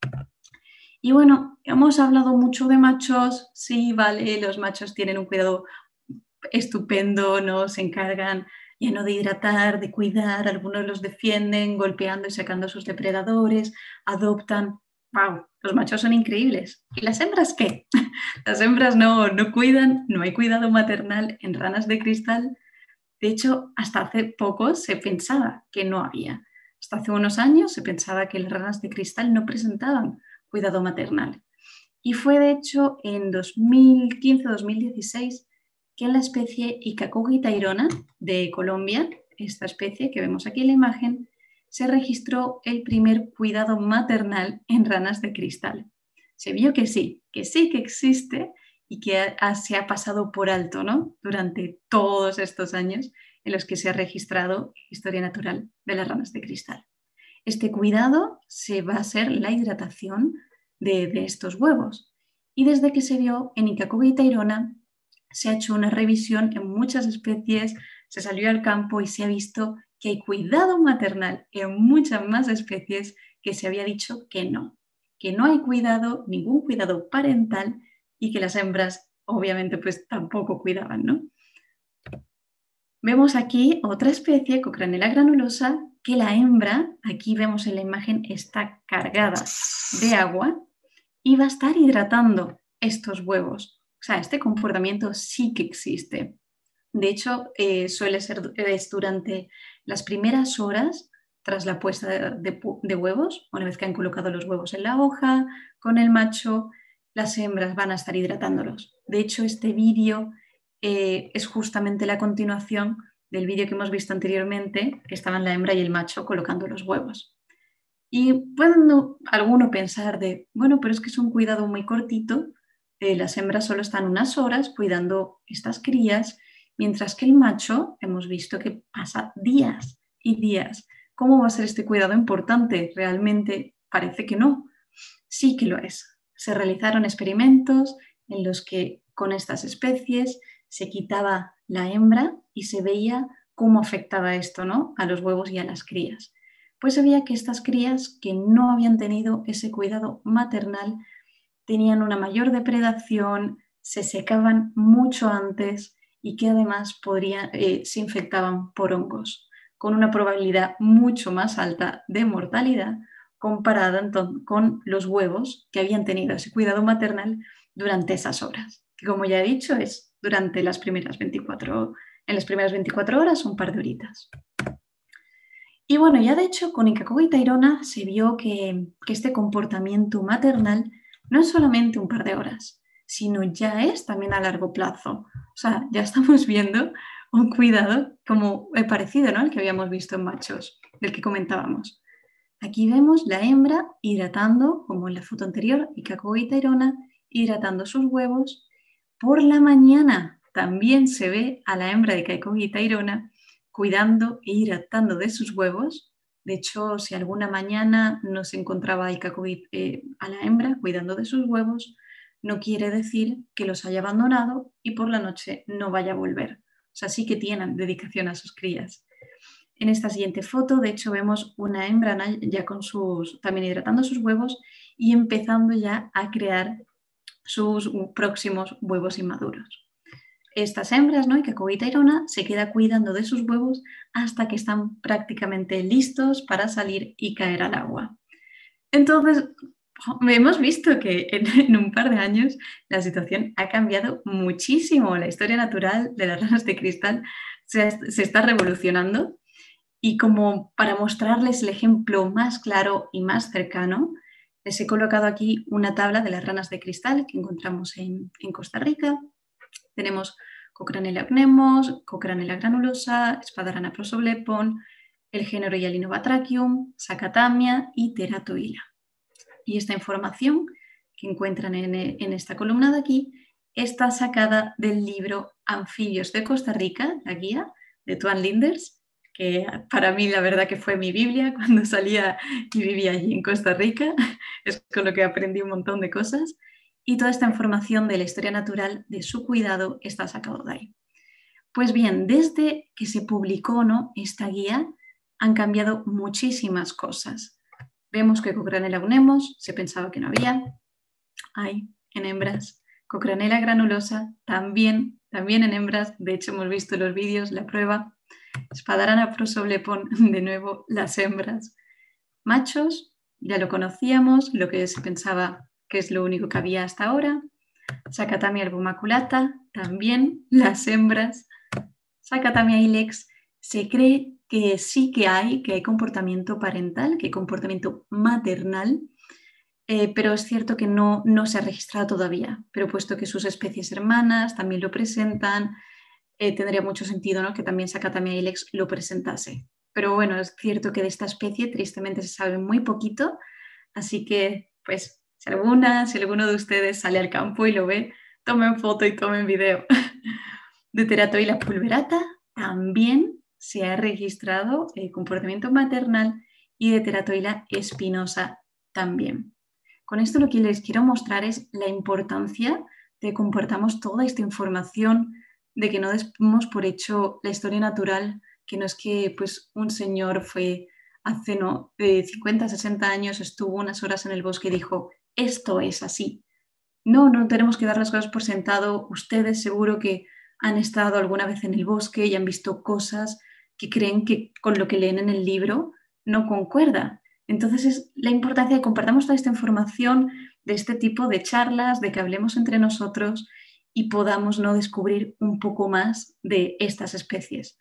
Y bueno, hemos hablado mucho de machos, sí, vale, los machos tienen un cuidado estupendo, ¿no? Se encargan ya no de hidratar, de cuidar, algunos los defienden golpeando y sacando a sus depredadores, adoptan. ¡Wow! Los machos son increíbles. ¿Y las hembras qué? Las hembras no, no cuidan, no hay cuidado maternal en ranas de cristal. De hecho, hasta hace poco se pensaba que no había. Hasta hace unos años se pensaba que las ranas de cristal no presentaban cuidado maternal. Y fue de hecho en dos mil quince dos mil dieciséis que en la especie Icacogi tairona de Colombia, esta especie que vemos aquí en la imagen, se registró el primer cuidado maternal en ranas de cristal. Se vio que sí, que sí que existe y que ha, se ha pasado por alto, ¿no?, durante todos estos años en los que se ha registrado historia natural de las ranas de cristal. Este cuidado se va a ser la hidratación de, de estos huevos. Y desde que se vio en Icacogi tairona, se ha hecho una revisión en muchas especies, se salió al campo y se ha visto que hay cuidado maternal en muchas más especies que se había dicho que no, que no hay cuidado, ningún cuidado parental y que las hembras obviamente pues tampoco cuidaban, ¿no? Vemos aquí otra especie, Cocranella granulosa, que la hembra, aquí vemos en la imagen, está cargada de agua y va a estar hidratando estos huevos. O sea, este comportamiento sí que existe. De hecho, eh, suele ser es durante las primeras horas tras la puesta de, de, de huevos, una vez que han colocado los huevos en la hoja, con el macho, las hembras van a estar hidratándolos. De hecho, este vídeo eh, es justamente la continuación del vídeo que hemos visto anteriormente, que estaban la hembra y el macho colocando los huevos. Y puede alguno pensar de, bueno, pero es que es un cuidado muy cortito, eh, las hembras solo están unas horas cuidando estas crías, mientras que el macho hemos visto que pasa días y días. ¿Cómo va a ser este cuidado importante? Realmente parece que no. Sí que lo es. Se realizaron experimentos en los que con estas especies se quitaba la hembra y se veía cómo afectaba esto, ¿no?, a los huevos y a las crías. Pues se veía que estas crías que no habían tenido ese cuidado maternal tenían una mayor depredación, se secaban mucho antes y que además podrían, eh, se infectaban por hongos, con una probabilidad mucho más alta de mortalidad comparada entonces con los huevos que habían tenido ese cuidado maternal durante esas horas, que como ya he dicho es durante las primeras veinticuatro, en las primeras veinticuatro horas, un par de horitas. Y bueno, ya de hecho con Ikakoga y Tairona se vio que, que este comportamiento maternal no es solamente un par de horas, sino ya es también a largo plazo. O sea, ya estamos viendo un cuidado como parecido, ¿no?, al que habíamos visto en machos, del que comentábamos. Aquí vemos la hembra hidratando, como en la foto anterior, Ikakoga y Tairona, hidratando sus huevos. Por la mañana también se ve a la hembra de Ikakoga y Tairona cuidando e hidratando de sus huevos. De hecho, si alguna mañana no se encontraba Ikakoga eh, a la hembra cuidando de sus huevos, no quiere decir que los haya abandonado y por la noche no vaya a volver. O sea, sí que tienen dedicación a sus crías. En esta siguiente foto, de hecho, vemos una hembra ya con sus, también hidratando sus huevos y empezando ya a crear sus próximos huevos inmaduros. Estas hembras, ¿no?, Ikakoga y Tairona, se queda cuidando de sus huevos hasta que están prácticamente listos para salir y caer al agua. Entonces, hemos visto que en, en un par de años la situación ha cambiado muchísimo. La historia natural de las ranas de cristal se, se está revolucionando. Y como para mostrarles el ejemplo más claro y más cercano, les he colocado aquí una tabla de las ranas de cristal que encontramos en, en Costa Rica. Tenemos Cocranella ocnemos, Cocranella granulosa, Espadarana prosoblepon, el género Hyalinobatrachium, Sacatamia y Teratoila. Y esta información que encuentran en, en esta columna de aquí está sacada del libro Anfibios de Costa Rica, la guía de Tuan Linders, que para mí la verdad que fue mi Biblia cuando salía y vivía allí en Costa Rica. Es con lo que aprendí un montón de cosas. Y toda esta información de la historia natural de su cuidado está sacado de ahí. Pues bien, desde que se publicó, ¿no?, esta guía, han cambiado muchísimas cosas. Vemos que Cocranella ocnemos se pensaba que no había. Hay en hembras. Cocranella granulosa también, también en hembras. De hecho, hemos visto en los vídeos la prueba. Espadarana prosoblepon, de nuevo, las hembras. Machos, ya lo conocíamos, lo que se pensaba que es lo único que había hasta ahora. Sacatamia albomaculata, también las hembras. Sacatamia ilex, se cree que sí que hay, que hay comportamiento parental, que hay comportamiento maternal, eh, pero es cierto que no, no se ha registrado todavía, pero puesto que sus especies hermanas también lo presentan, eh, tendría mucho sentido, ¿no?, que también Sacatamia ilex lo presentase. Pero bueno, es cierto que de esta especie tristemente se sabe muy poquito, así que pues si alguna, si alguno de ustedes sale al campo y lo ve, tomen foto y tomen video. De Teratoila pulverata también se ha registrado el comportamiento maternal y de Teratoila espinosa también. Con esto lo que les quiero mostrar es la importancia de que compartamos toda esta información, de que no demos por hecho la historia natural, que no es que pues, un señor fue hace no, de cincuenta, sesenta años, estuvo unas horas en el bosque y dijo, esto es así. No, no tenemos que dar las cosas por sentado. Ustedes seguro que han estado alguna vez en el bosque y han visto cosas que creen que con lo que leen en el libro no concuerda. Entonces es la importancia de que compartamos toda esta información, de este tipo de charlas, de que hablemos entre nosotros y podamos, ¿no?, descubrir un poco más de estas especies.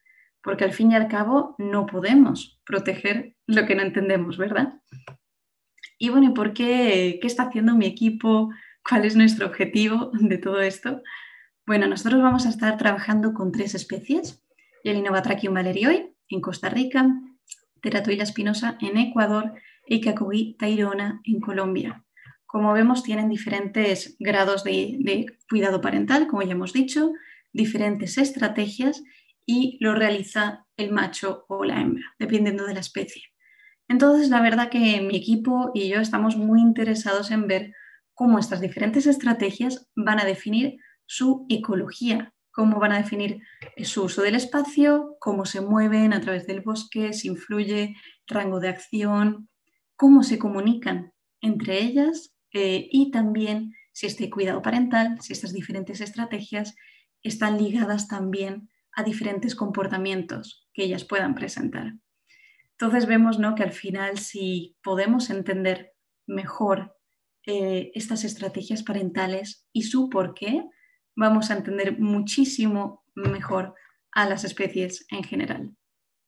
porque al fin y al cabo no podemos proteger lo que no entendemos, ¿verdad? Y bueno, ¿y por qué? ¿Qué está haciendo mi equipo? ¿Cuál es nuestro objetivo de todo esto? Bueno, nosotros vamos a estar trabajando con tres especies: Elinobatrachium valerioi en Costa Rica, Teratoila spinosa en Ecuador y Cacogui tairona en Colombia. Como vemos, tienen diferentes grados de, de cuidado parental, como ya hemos dicho, diferentes estrategias, y lo realiza el macho o la hembra, dependiendo de la especie. Entonces, la verdad que mi equipo y yo estamos muy interesados en ver cómo estas diferentes estrategias van a definir su ecología, cómo van a definir su uso del espacio, cómo se mueven a través del bosque, si influye rango de acción, cómo se comunican entre ellas, eh, y también si este cuidado parental, si estas diferentes estrategias están ligadas también a diferentes comportamientos que ellas puedan presentar. Entonces vemos, ¿no?, que al final, si podemos entender mejor eh, estas estrategias parentales y su porqué, vamos a entender muchísimo mejor a las especies en general.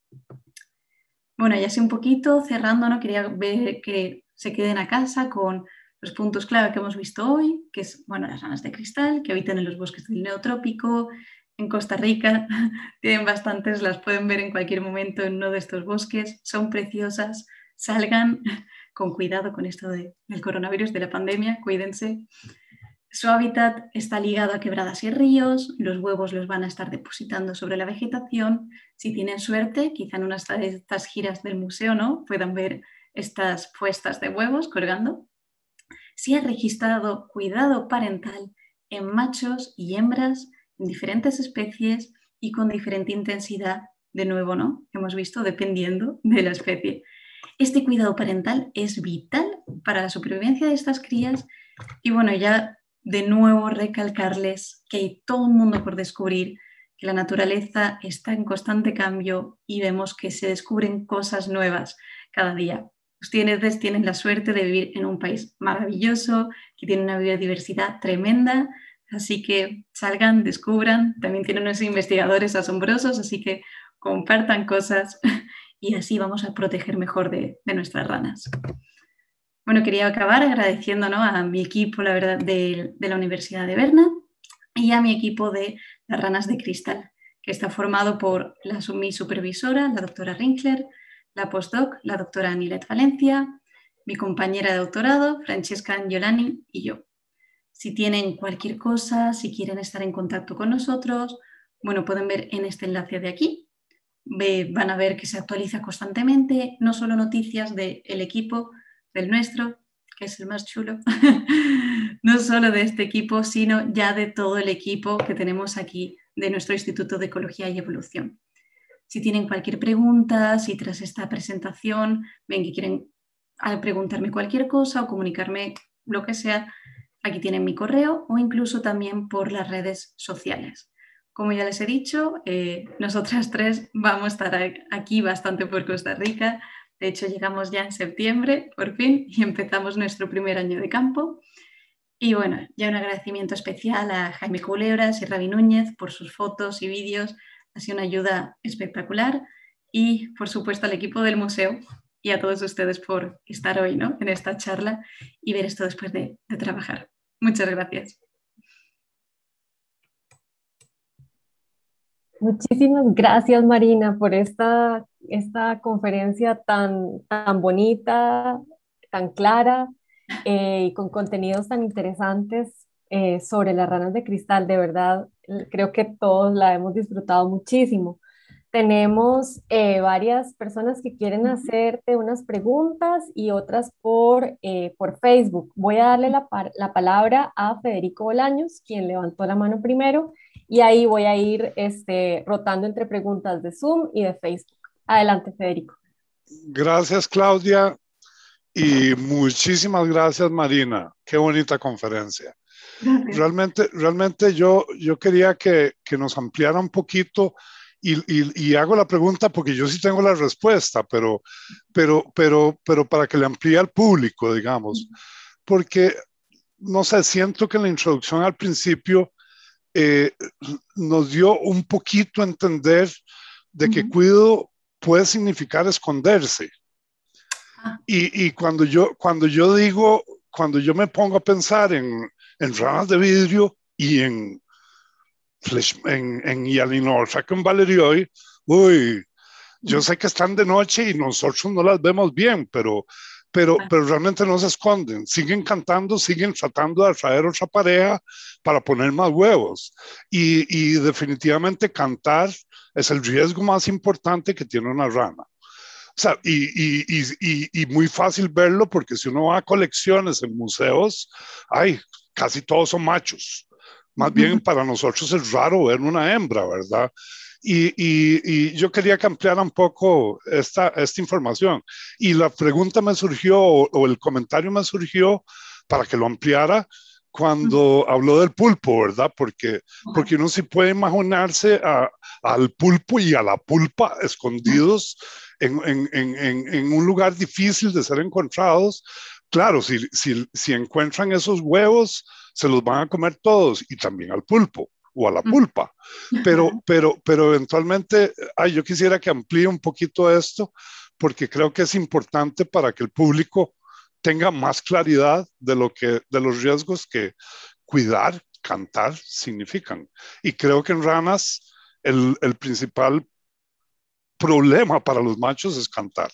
Bueno, ya así un poquito cerrando, ¿no?, quería ver que se queden a casa con los puntos clave que hemos visto hoy, que es, bueno, las ranas de cristal, que habitan en los bosques del neotrópico. En Costa Rica tienen bastantes, las pueden ver en cualquier momento en uno de estos bosques, son preciosas, salgan con cuidado con esto de, del coronavirus, de la pandemia, cuídense. Su hábitat está ligado a quebradas y ríos, los huevos los van a estar depositando sobre la vegetación. Si tienen suerte, quizá en una de estas giras del museo, ¿no?, puedan ver estas puestas de huevos colgando. Si ha registrado cuidado parental en machos y hembras, en diferentes especies y con diferente intensidad, de nuevo, ¿no?, hemos visto, dependiendo de la especie. Este cuidado parental es vital para la supervivencia de estas crías y, bueno, ya de nuevo recalcarles que hay todo un mundo por descubrir, que la naturaleza está en constante cambio y vemos que se descubren cosas nuevas cada día. Ustedes tienen la suerte de vivir en un país maravilloso, que tiene una biodiversidad tremenda, así que salgan, descubran. También tienen unos investigadores asombrosos, así que compartan cosas y así vamos a proteger mejor de, de nuestras ranas. Bueno, quería acabar agradeciendo, ¿no?, a mi equipo, la verdad, de, de la Universidad de Berna y a mi equipo de las ranas de cristal, que está formado por la, mi supervisora, la doctora Rinkler, la postdoc, la doctora Anilet Valencia, mi compañera de doctorado, Francesca Angiolani, y yo. Si tienen cualquier cosa, si quieren estar en contacto con nosotros, bueno, pueden ver en este enlace de aquí. Ve, van a ver que se actualiza constantemente, no solo noticias del equipo, del nuestro, que es el más chulo, no solo de este equipo, sino ya de todo el equipo que tenemos aquí de nuestro Instituto de Ecología y Evolución. Si tienen cualquier pregunta, si tras esta presentación ven que quieren preguntarme cualquier cosa o comunicarme lo que sea, aquí tienen mi correo o incluso también por las redes sociales. Como ya les he dicho, eh, nosotras tres vamos a estar aquí bastante por Costa Rica. De hecho, llegamos ya en septiembre, por fin, y empezamos nuestro primer año de campo. Y bueno, ya un agradecimiento especial a Jaime Culebras y Ravi Núñez por sus fotos y vídeos. Ha sido una ayuda espectacular. Y, por supuesto, al equipo del museo y a todos ustedes por estar hoy, ¿no?, en esta charla y ver esto después de, de trabajar. Muchas gracias. Muchísimas gracias, Marina, por esta, esta conferencia tan, tan bonita, tan clara, eh, y con contenidos tan interesantes eh, sobre las ranas de cristal. De verdad, creo que todos la hemos disfrutado muchísimo. Tenemos eh, varias personas que quieren hacerte unas preguntas y otras por, eh, por Facebook. Voy a darle la, la palabra a Federico Bolaños, quien levantó la mano primero, y ahí voy a ir este, rotando entre preguntas de Zoom y de Facebook. Adelante, Federico. Gracias, Claudia, y muchísimas gracias, Marina. Qué bonita conferencia. Gracias. Realmente, realmente yo, yo quería que, que nos ampliara un poquito y, y, y hago la pregunta porque yo sí tengo la respuesta, pero, pero, pero, pero para que le amplíe al público, digamos, porque, no sé, siento que en la introducción al principio eh, nos dio un poquito a entender de que Ujú. cuido puede significar esconderse. Ah, Y, y cuando, yo, cuando yo digo, cuando yo me pongo a pensar en, en ranas de vidrio y en, flesh- en, en Hyalinorpha con Valerioi, uy, yo sé que están de noche y nosotros no las vemos bien, pero, pero, ah, pero realmente no se esconden, siguen cantando, siguen tratando de atraer otra pareja para poner más huevos. Y, y definitivamente cantar es el riesgo más importante que tiene una rana. O sea, y, y, y, y, muy fácil verlo porque si uno va a colecciones en museos, ay, casi todos son machos. Más bien para nosotros es raro ver una hembra, ¿verdad? Y, y, y yo quería que ampliara un poco esta, esta información. Y la pregunta me surgió, o, o el comentario me surgió para que lo ampliara cuando habló del pulpo, ¿verdad? Porque, porque uno sí puede imaginarse a, al pulpo y a la pulpa escondidos en, en, en, en, un lugar difícil de ser encontrados. Claro, si, si, si encuentran esos huevos, se los van a comer todos y también al pulpo o a la pulpa. Pero, pero, pero eventualmente, ay, yo quisiera que amplíe un poquito esto porque creo que es importante para que el público tenga más claridad de, lo que, de los riesgos que cuidar, cantar significan. Y creo que en ranas el, el principal problema para los machos es cantar.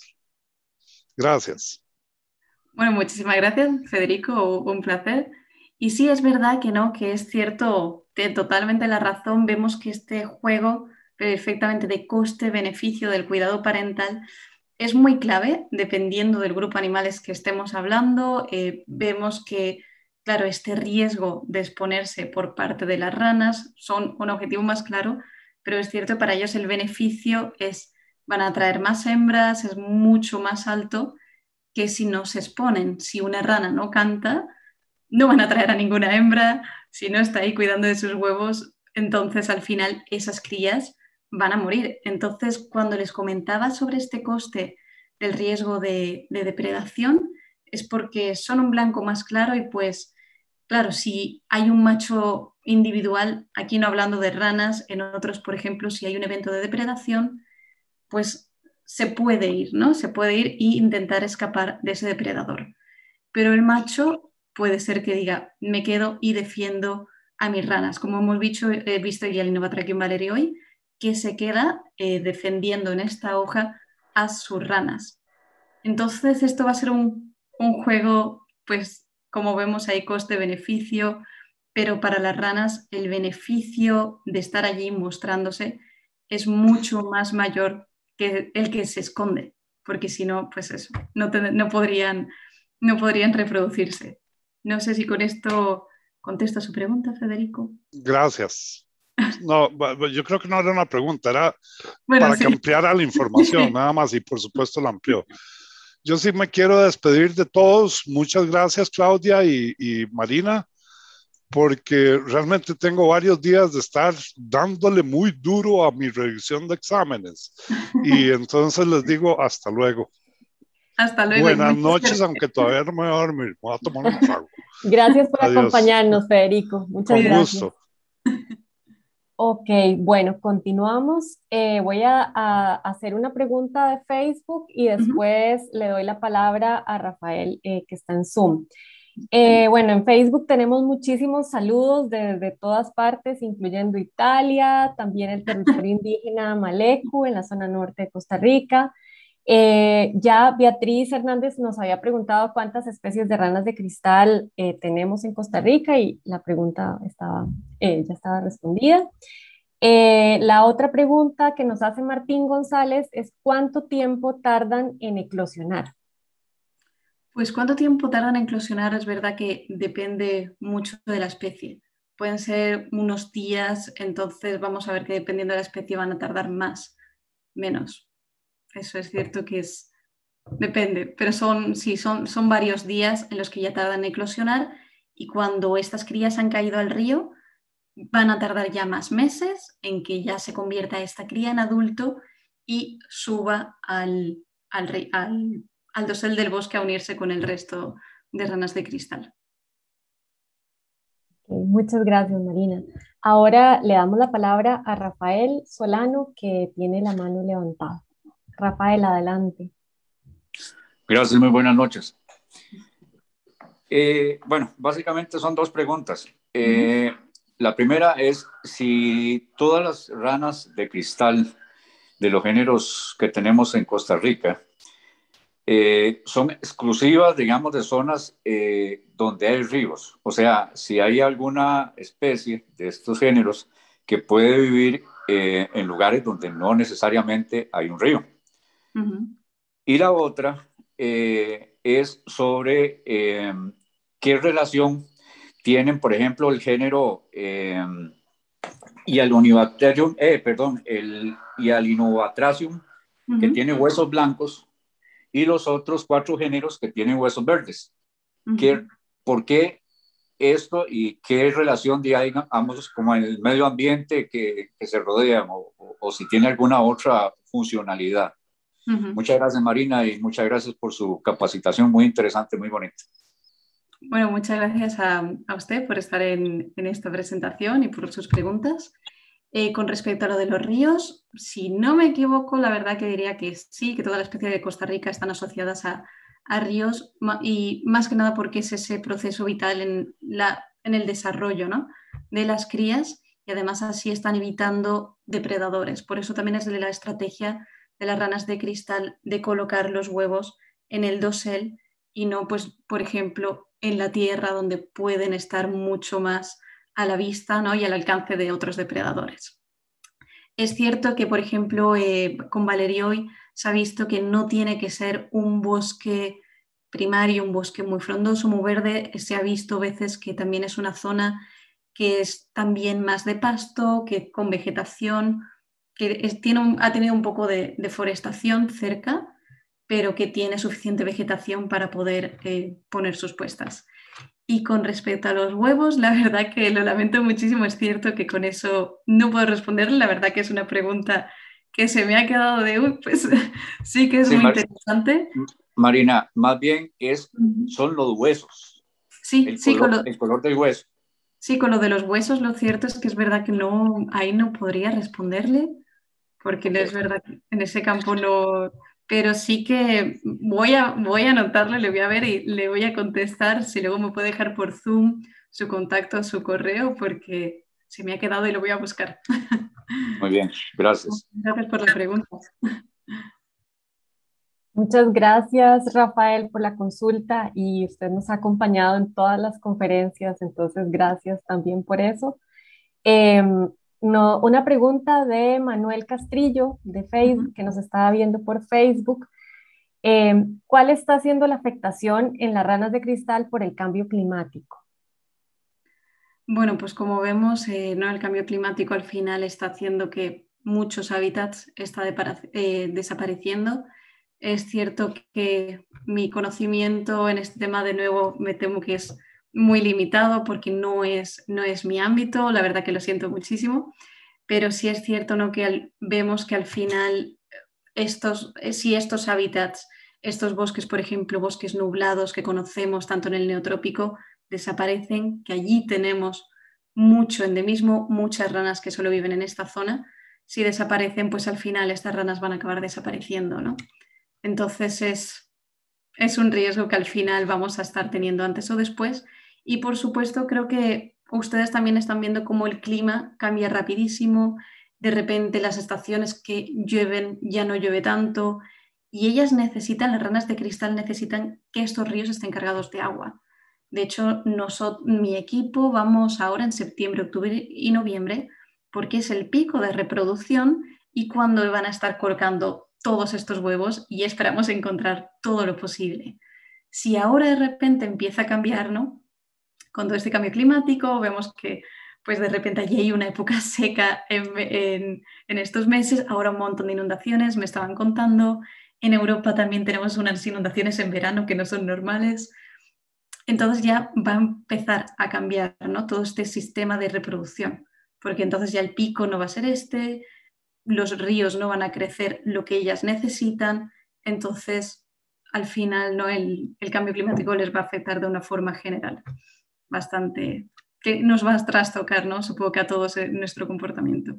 Gracias. Bueno, muchísimas gracias, Federico, un placer. Y sí, es verdad que no, que es cierto, tiene totalmente la razón. Vemos que este juego perfectamente de coste-beneficio del cuidado parental es muy clave, dependiendo del grupo de animales que estemos hablando. Eh, vemos que, claro, este riesgo de exponerse por parte de las ranas son un objetivo más claro, pero es cierto, para ellos el beneficio es, van a traer más hembras, es mucho más alto que si no se exponen. Si una rana no canta, no van a traer a ninguna hembra. Si no está ahí cuidando de sus huevos, entonces al final esas crías van a morir. Entonces, cuando les comentaba sobre este coste del riesgo de, de depredación, es porque son un blanco más claro y pues, claro, si hay un macho individual, aquí no hablando de ranas, en otros, por ejemplo, si hay un evento de depredación, pues se puede ir, ¿no? Se puede ir e intentar escapar de ese depredador. Pero el macho puede ser que diga, me quedo y defiendo a mis ranas. Como hemos visto, he visto ya el Novatrachium valerii hoy, que se queda eh, defendiendo en esta hoja a sus ranas. Entonces esto va a ser un, un juego, pues como vemos hay coste-beneficio, pero para las ranas el beneficio de estar allí mostrándose es mucho más mayor que el que se esconde, porque si no, pues eso, no, te, no, podrían, no podrían reproducirse. No sé si con esto contesto a su pregunta, Federico. Gracias. No, yo creo que no era una pregunta, era Bueno, para que sí. ampliara la información, nada más, y por supuesto la amplió. Yo sí me quiero despedir de todos. Muchas gracias, Claudia y, y Marina, porque realmente tengo varios días de estar dándole muy duro a mi revisión de exámenes. Y entonces les digo hasta luego. Hasta luego y Buenas mucha noches, suerte. aunque todavía no me voy a dormir. Me voy a tomar un trago. Gracias por Adiós. acompañarnos, Federico. Muchas Con gracias. gusto. Ok, bueno, continuamos. Eh, voy a, a hacer una pregunta de Facebook y Uh-huh. después le doy la palabra a Rafael, eh, que está en Zoom. Eh, bueno, en Facebook tenemos muchísimos saludos desde todas partes, incluyendo Italia, también el territorio indígena Malecu en la zona norte de Costa Rica. Eh, ya Beatriz Hernández nos había preguntado cuántas especies de ranas de cristal eh, tenemos en Costa Rica y la pregunta estaba, eh, ya estaba respondida. Eh, la otra pregunta que nos hace Martín González es ¿cuánto tiempo tardan en eclosionar? Pues cuánto tiempo tardan en eclosionar es verdad que depende mucho de la especie. Pueden ser unos días, entonces vamos a ver que dependiendo de la especie van a tardar más, menos. Eso es cierto que es, depende, pero son, sí, son, son varios días en los que ya tardan en eclosionar y cuando estas crías han caído al río van a tardar ya más meses en que ya se convierta esta cría en adulto y suba al, al, al, al dosel del bosque a unirse con el resto de ranas de cristal. Okay, muchas gracias, Marina. Ahora le damos la palabra a Rafael Solano, que tiene la mano levantada. Rafael, adelante. Gracias, muy buenas noches. Eh, bueno, básicamente son dos preguntas. Eh, uh-huh. La primera es si todas las ranas de cristal de los géneros que tenemos en Costa Rica eh, son exclusivas, digamos, de zonas eh, donde hay ríos. O sea, si hay alguna especie de estos géneros que puede vivir eh, en lugares donde no necesariamente hay un río. Uh-huh. Y la otra eh, es sobre eh, qué relación tienen, por ejemplo, el género eh, Hyalinobatracium, eh, perdón, el Hyalinobatracium, uh-huh. que tiene huesos blancos, y los otros cuatro géneros que tienen huesos verdes. Uh-huh. ¿Qué, ¿Por qué esto y qué relación hay ambos como en el medio ambiente que, que se rodean o, o, o si tiene alguna otra funcionalidad? Uh-huh. Muchas gracias, Marina, y muchas gracias por su capacitación, muy interesante, muy bonita. Bueno, muchas gracias a, a usted por estar en, en esta presentación y por sus preguntas. Eh, con respecto a lo de los ríos, si no me equivoco, la verdad que diría que sí, que todas las especies de Costa Rica están asociadas a, a ríos y más que nada porque es ese proceso vital en, la, en el desarrollo, ¿no?, de las crías, y además así están evitando depredadores. Por eso también es de la estrategia de las ranas de cristal de colocar los huevos en el dosel y no, pues, por ejemplo, en la tierra, donde pueden estar mucho más a la vista, ¿no?, y al alcance de otros depredadores. Es cierto que, por ejemplo, eh, con Valerioi se ha visto que no tiene que ser un bosque primario, un bosque muy frondoso, muy verde. Se ha visto veces que también es una zona que es también más de pasto, que con vegetación, que es, tiene un, ha tenido un poco de deforestación cerca, pero que tiene suficiente vegetación para poder eh, poner sus puestas. Y con respecto a los huevos, la verdad que lo lamento muchísimo, es cierto que con eso no puedo responderle, la verdad que es una pregunta que se me ha quedado de, uy, pues sí que es sí, muy Mar interesante. Marina, más bien es, son los huesos, sí, el, sí, color, con lo, el color del hueso. Sí, con lo de los huesos, lo cierto es que es verdad que no, ahí no podría responderle, porque no es verdad que en ese campo no... Pero sí que voy a, voy a anotarlo, le voy a ver y le voy a contestar, si luego me puede dejar por Zoom su contacto, su correo, porque se me ha quedado y lo voy a buscar. Muy bien, gracias. Gracias por la pregunta. Muchas gracias, Rafael, por la consulta, y usted nos ha acompañado en todas las conferencias, entonces gracias también por eso. Eh, no, una pregunta de Manuel Castrillo de Facebook, uh-huh. que nos estaba viendo por Facebook. Eh, ¿Cuál está siendo la afectación en las ranas de cristal por el cambio climático? Bueno, pues como vemos, eh, ¿no? El cambio climático al final está haciendo que muchos hábitats estén eh, desapareciendo. Es cierto que mi conocimiento en este tema, de nuevo, me temo que es muy limitado porque no es, no es mi ámbito, la verdad que lo siento muchísimo, pero sí es cierto, ¿no?, que al, vemos que al final estos, si estos hábitats, estos bosques, por ejemplo, bosques nublados que conocemos tanto en el neotrópico, desaparecen, que allí tenemos mucho endemismo, muchas ranas que solo viven en esta zona. Si desaparecen, pues al final estas ranas van a acabar desapareciendo, ¿no? Entonces es, es un riesgo que al final vamos a estar teniendo antes o después. Y por supuesto creo que ustedes también están viendo cómo el clima cambia rapidísimo. De repente las estaciones que llueven ya no llueve tanto y ellas necesitan, las ranas de cristal necesitan que estos ríos estén cargados de agua. De hecho, nosotros, mi equipo, vamos ahora en septiembre, octubre y noviembre porque es el pico de reproducción y cuando van a estar colocando todos estos huevos y esperamos encontrar todo lo posible. Si ahora de repente empieza a cambiar, ¿no?, con todo este cambio climático, vemos que pues de repente allí hay una época seca en, en, en estos meses, ahora un montón de inundaciones, me estaban contando. En Europa también tenemos unas inundaciones en verano que no son normales. Entonces ya va a empezar a cambiar, ¿no?, todo este sistema de reproducción, porque entonces ya el pico no va a ser este, los ríos no van a crecer lo que ellas necesitan, entonces al final, ¿no?, el, el cambio climático les va a afectar de una forma general bastante que nos va a trastocar, ¿no? Supongo que a todos en nuestro comportamiento.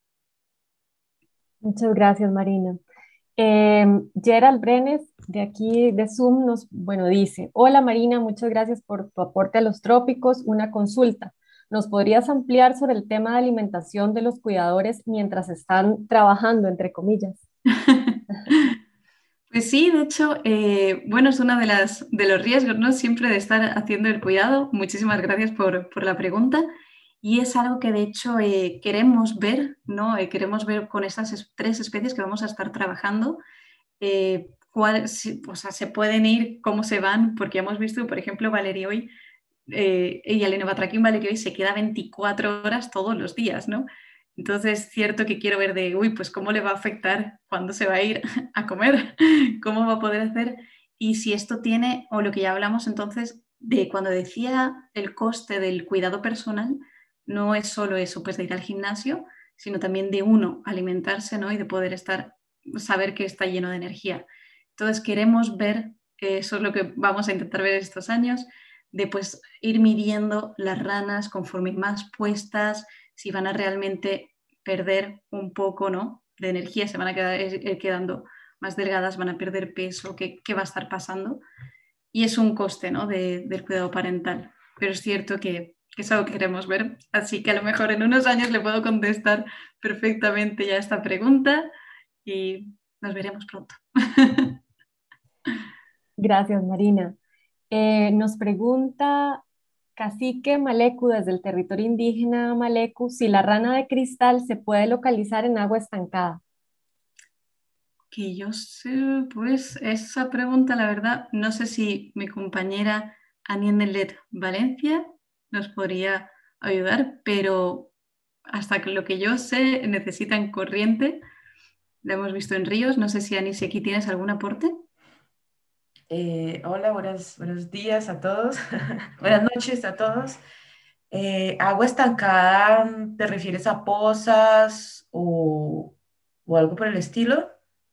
Muchas gracias, Marina. Eh, Gerald Brenes, de aquí de Zoom, nos, bueno, dice, hola Marina, muchas gracias por tu aporte a los trópicos. Una consulta. ¿Nos podrías ampliar sobre el tema de alimentación de los cuidadores mientras están trabajando, entre comillas? Pues sí, de hecho, eh, bueno, es uno de, las, de los riesgos, ¿no? Siempre de estar haciendo el cuidado. Muchísimas gracias por, por la pregunta. Y es algo que de hecho eh, queremos ver, ¿no? Eh, queremos ver con estas es- tres especies que vamos a estar trabajando, eh, cuál, si- o sea, se pueden ir, cómo se van, porque hemos visto, por ejemplo, Valeria hoy, eh, y el Enobatrachium valerii se queda veinticuatro horas todos los días, ¿no? Entonces es cierto que quiero ver de, uy, pues cómo le va a afectar cuando se va a ir a comer, cómo va a poder hacer, y si esto tiene, o lo que ya hablamos entonces, de cuando decía el coste del cuidado personal, no es solo eso, pues de ir al gimnasio, sino también de uno alimentarse, ¿no? Y de poder estar, saber que está lleno de energía. Entonces queremos ver, eh, eso es lo que vamos a intentar ver estos años, de pues ir midiendo las ranas conforme más puestas, si van a realmente perder un poco, ¿no? De energía, se van a quedar eh, quedando más delgadas, van a perder peso, ¿qué, qué va a estar pasando? Y es un coste, ¿no? De, del cuidado parental. Pero es cierto que, que es algo que queremos ver, así que a lo mejor en unos años le puedo contestar perfectamente ya esta pregunta y nos veremos pronto. Gracias, Marina. Eh, nos pregunta Cacique Malecu desde el territorio indígena Malecu si la rana de cristal se puede localizar en agua estancada. Que yo sé, pues esa pregunta, la verdad, no sé si mi compañera Aniendelet Valencia nos podría ayudar, pero hasta que lo que yo sé necesitan corriente. La hemos visto en ríos. No sé si Ani, si aquí tienes algún aporte. Eh, hola, buenas, buenos días a todos. Buenas noches a todos. Eh, agua estancada, ¿te refieres a pozas o, o algo por el estilo?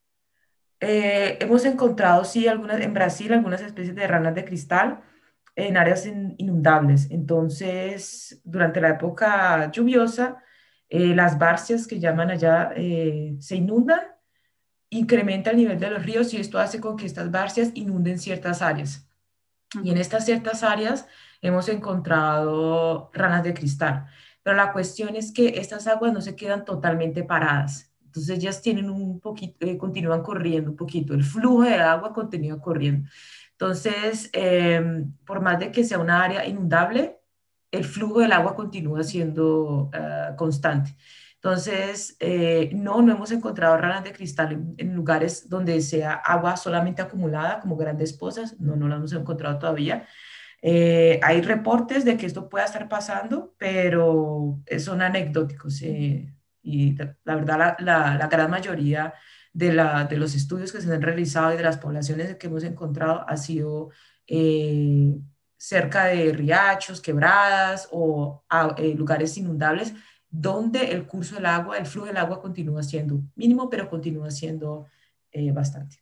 Eh, hemos encontrado, sí, algunas, en Brasil algunas especies de ranas de cristal en áreas in- inundables. Entonces, durante la época lluviosa, eh, las barcias que llaman allá eh, se inundan, incrementa el nivel de los ríos y esto hace con que estas barcias inunden ciertas áreas. Y en Ujú. estas ciertas áreas hemos encontrado ranas de cristal. Pero la cuestión es que estas aguas no se quedan totalmente paradas. Entonces ellas tienen un poquito, eh, continúan corriendo un poquito. El flujo de agua continúa corriendo. Entonces, eh, por más de que sea una área inundable, el flujo del agua continúa siendo eh, constante. Entonces, eh, no, no hemos encontrado ranas de cristal en, en lugares donde sea agua solamente acumulada, como grandes pozas, no, no las hemos encontrado todavía. Eh, hay reportes de que esto pueda estar pasando, pero son anecdóticos. Eh, y la, la verdad, la, la, la, gran mayoría de, la, de los estudios que se han realizado y de las poblaciones que hemos encontrado ha sido eh, cerca de riachos, quebradas o a, eh, lugares inundables donde el curso del agua, el flujo del agua continúa siendo mínimo, pero continúa siendo eh, bastante.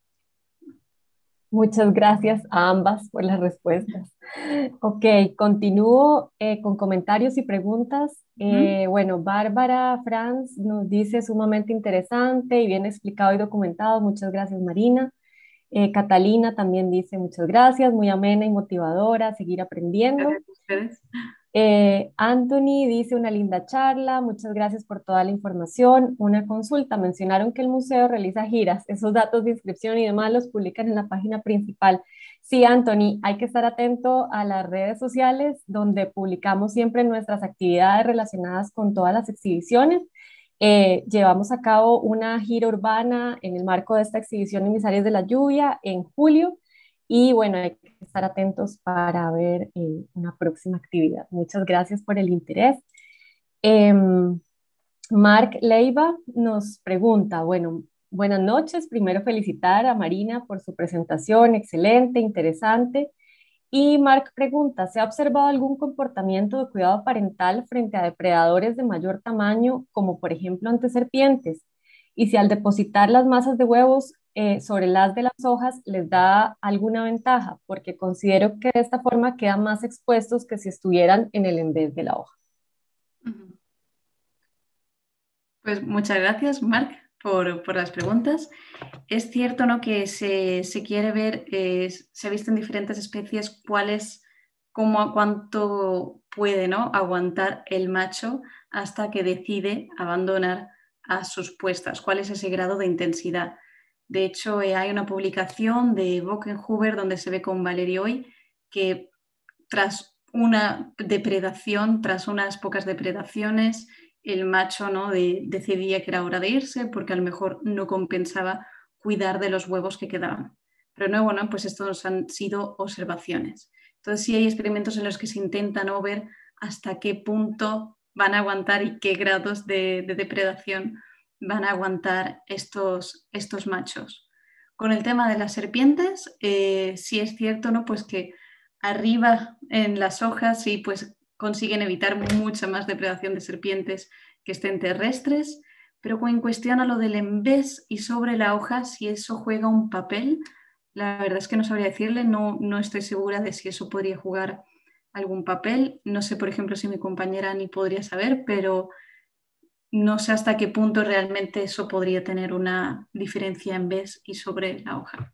Muchas gracias a ambas por las respuestas. Ok, continúo eh, con comentarios y preguntas. Ujú. Eh, bueno, Bárbara Franz nos dice sumamente interesante y bien explicado y documentado. Muchas gracias, Marina. Eh, Catalina también dice muchas gracias, muy amena y motivadora, seguir aprendiendo. Gracias a ustedes. Eh, Anthony dice una linda charla, muchas gracias por toda la información. Una consulta, mencionaron que el museo realiza giras, esos datos de inscripción y demás los publican en la página principal. Sí, Anthony, hay que estar atento a las redes sociales donde publicamos siempre nuestras actividades relacionadas con todas las exhibiciones. Eh, llevamos a cabo una gira urbana en el marco de esta exhibición Emisarios de la Lluvia en julio. Y bueno, hay que estar atentos para ver eh, una próxima actividad. Muchas gracias por el interés. Em, Mark Leiva nos pregunta, bueno, buenas noches. Primero felicitar a Marina por su presentación, excelente, interesante. Y Mark pregunta, ¿se ha observado algún comportamiento de cuidado parental frente a depredadores de mayor tamaño, como por ejemplo ante serpientes? Y si al depositar las masas de huevos eh, sobre las de las hojas les da alguna ventaja, porque considero que de esta forma quedan más expuestos que si estuvieran en el en vez de la hoja. Ujú. Pues muchas gracias, Marc, por, por las preguntas. Es cierto, ¿no?, que se, se quiere ver, eh, se ha visto en diferentes especies cuál es, cómo, cuánto puede, ¿no?, aguantar el macho hasta que decide abandonar a sus puestas, cuál es ese grado de intensidad. De hecho, eh, hay una publicación de Bockenhuber donde se ve con Valerio hoy que tras una depredación, tras unas pocas depredaciones, el macho, ¿no?, de, decidía que era hora de irse porque a lo mejor no compensaba cuidar de los huevos que quedaban. Pero de nuevo, ¿no?, pues estos han sido observaciones. Entonces sí hay experimentos en los que se intenta, ¿no?, ver hasta qué punto van a aguantar y qué grados de, de depredación van a aguantar estos, estos machos. Con el tema de las serpientes, eh, sí es cierto, ¿no?, pues que arriba en las hojas sí pues consiguen evitar mucha más depredación de serpientes que estén terrestres, pero en cuestión a lo del envés y sobre la hoja, si eso juega un papel, la verdad es que no sabría decirle, no, no estoy segura de si eso podría jugar algún papel. No sé, por ejemplo, si mi compañera Ani podría saber, pero no sé hasta qué punto realmente eso podría tener una diferencia en vez y sobre la hoja.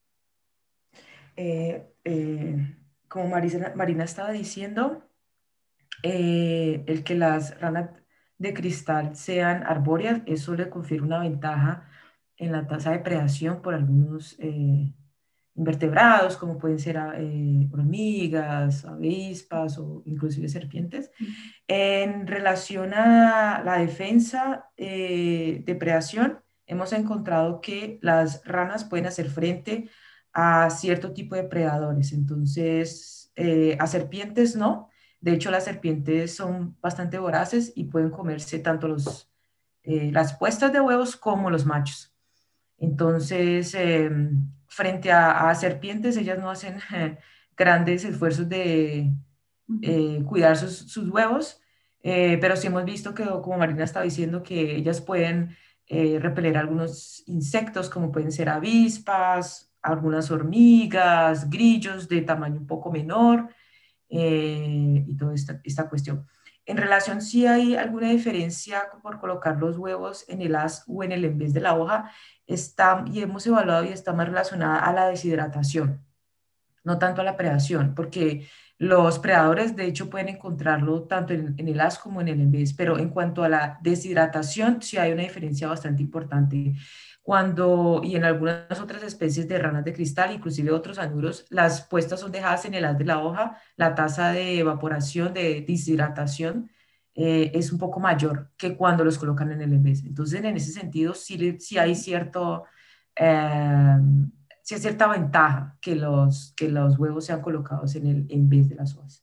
Eh, eh, como Marisa, Marina estaba diciendo, eh, el que las ranas de cristal sean arbóreas, eso le confiere una ventaja en la tasa de predación por algunos eh, invertebrados, como pueden ser eh, hormigas, avispas o inclusive serpientes. En relación a la defensa, eh, depredación, hemos encontrado que las ranas pueden hacer frente a cierto tipo de predadores. Entonces, eh, a serpientes no. De hecho, las serpientes son bastante voraces y pueden comerse tanto los, eh, las puestas de huevos como los machos. Entonces, eh, frente a, a, serpientes, ellas no hacen eh, grandes esfuerzos de eh, cuidar sus, sus huevos, eh, pero sí hemos visto que, como Marina estaba diciendo, que ellas pueden eh, repeler algunos insectos, como pueden ser avispas, algunas hormigas, grillos de tamaño un poco menor, eh, y toda esta, esta cuestión. En relación si hay alguna diferencia por colocar los huevos en el haz o en el en vez de la hoja, está, y hemos evaluado y está más relacionada a la deshidratación, no tanto a la predación, porque los predadores de hecho pueden encontrarlo tanto en, en el haz como en el en vez, pero en cuanto a la deshidratación sí hay una diferencia bastante importante. Cuando, y en algunas otras especies de ranas de cristal, inclusive otros anuros, las puestas son dejadas en el haz de la hoja, la tasa de evaporación, de deshidratación, eh, es un poco mayor que cuando los colocan en el en vez. Entonces, en ese sentido, sí, sí hay cierto... Eh, sí hay cierta ventaja que los, que los huevos sean colocados en el en vez de las hojas.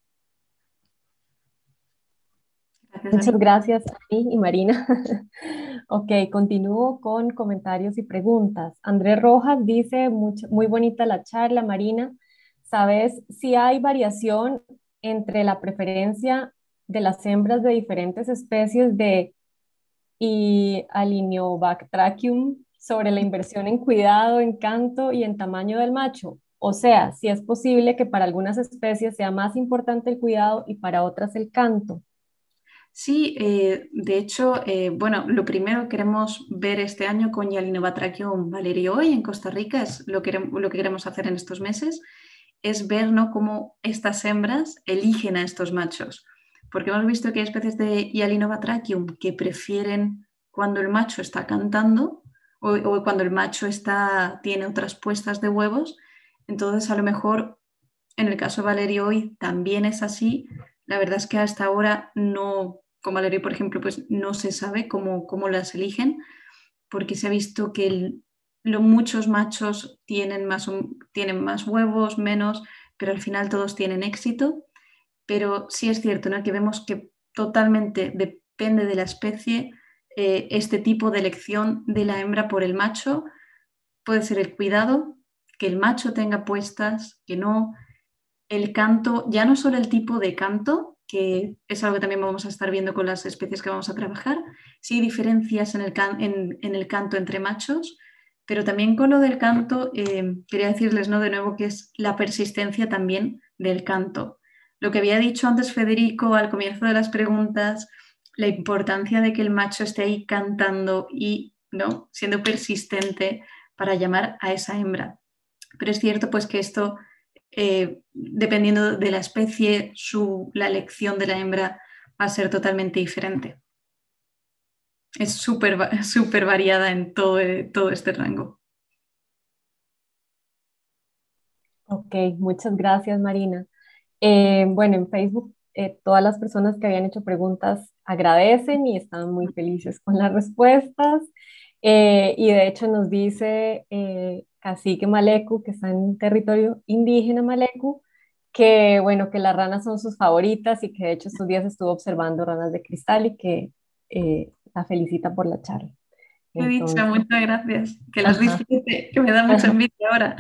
Muchas gracias a ti y Marina. Ok, continúo con comentarios y preguntas. Andrés Rojas dice, muy, muy bonita la charla, Marina. ¿Sabes si hay variación entre la preferencia de las hembras de diferentes especies de y Alinobactracium sobre la inversión en cuidado, en canto y en tamaño del macho? O sea, si es posible que para algunas especies sea más importante el cuidado y para otras el canto. Sí, eh, de hecho, eh, bueno, lo primero que queremos ver este año con Alinobactracium valerioi en Costa Rica, es lo que, lo que queremos hacer en estos meses, es ver, ¿no?, cómo estas hembras eligen a estos machos. Porque hemos visto que hay especies de Alinobactracium que prefieren cuando el macho está cantando o, o cuando el macho está, tiene otras puestas de huevos. Entonces, a lo mejor, en el caso de valerioi también es así. La verdad es que hasta ahora no, con Valerio, por ejemplo, pues no se sabe cómo, cómo las eligen, porque se ha visto que el, lo, muchos machos tienen más, tienen más huevos, menos, pero al final todos tienen éxito. Pero sí es cierto, ¿no?, que vemos que totalmente depende de la especie eh, este tipo de elección de la hembra por el macho. Puede ser el cuidado, que el macho tenga puestas, que no. El canto, ya no solo el tipo de canto, que es algo que también vamos a estar viendo con las especies que vamos a trabajar, sí hay diferencias en el, can, en, en el canto entre machos, Pero también con lo del canto, eh, quería decirles, ¿no? De nuevo que es la persistencia también del canto. Lo que había dicho antes Federico al comienzo de las preguntas, la importancia de que el macho esté ahí cantando y, ¿no?, siendo persistente para llamar a esa hembra. Pero es cierto pues que esto, eh, dependiendo de la especie, su, la elección de la hembra va a ser totalmente diferente. Es súper súper variada en todo, todo este rango. Ok, muchas gracias, Marina. Eh, bueno, en Facebook eh, todas las personas que habían hecho preguntas agradecen y están muy felices con las respuestas. Eh, y de hecho nos dice eh, Cacique Malecu, que está en territorio indígena Malecu, que bueno, que las ranas son sus favoritas y que de hecho estos días estuvo observando ranas de cristal y que eh, la felicita por la charla. Qué dicha, Entonces, muchas gracias. Que las ajá. disfrute, que me da mucha envidia ahora.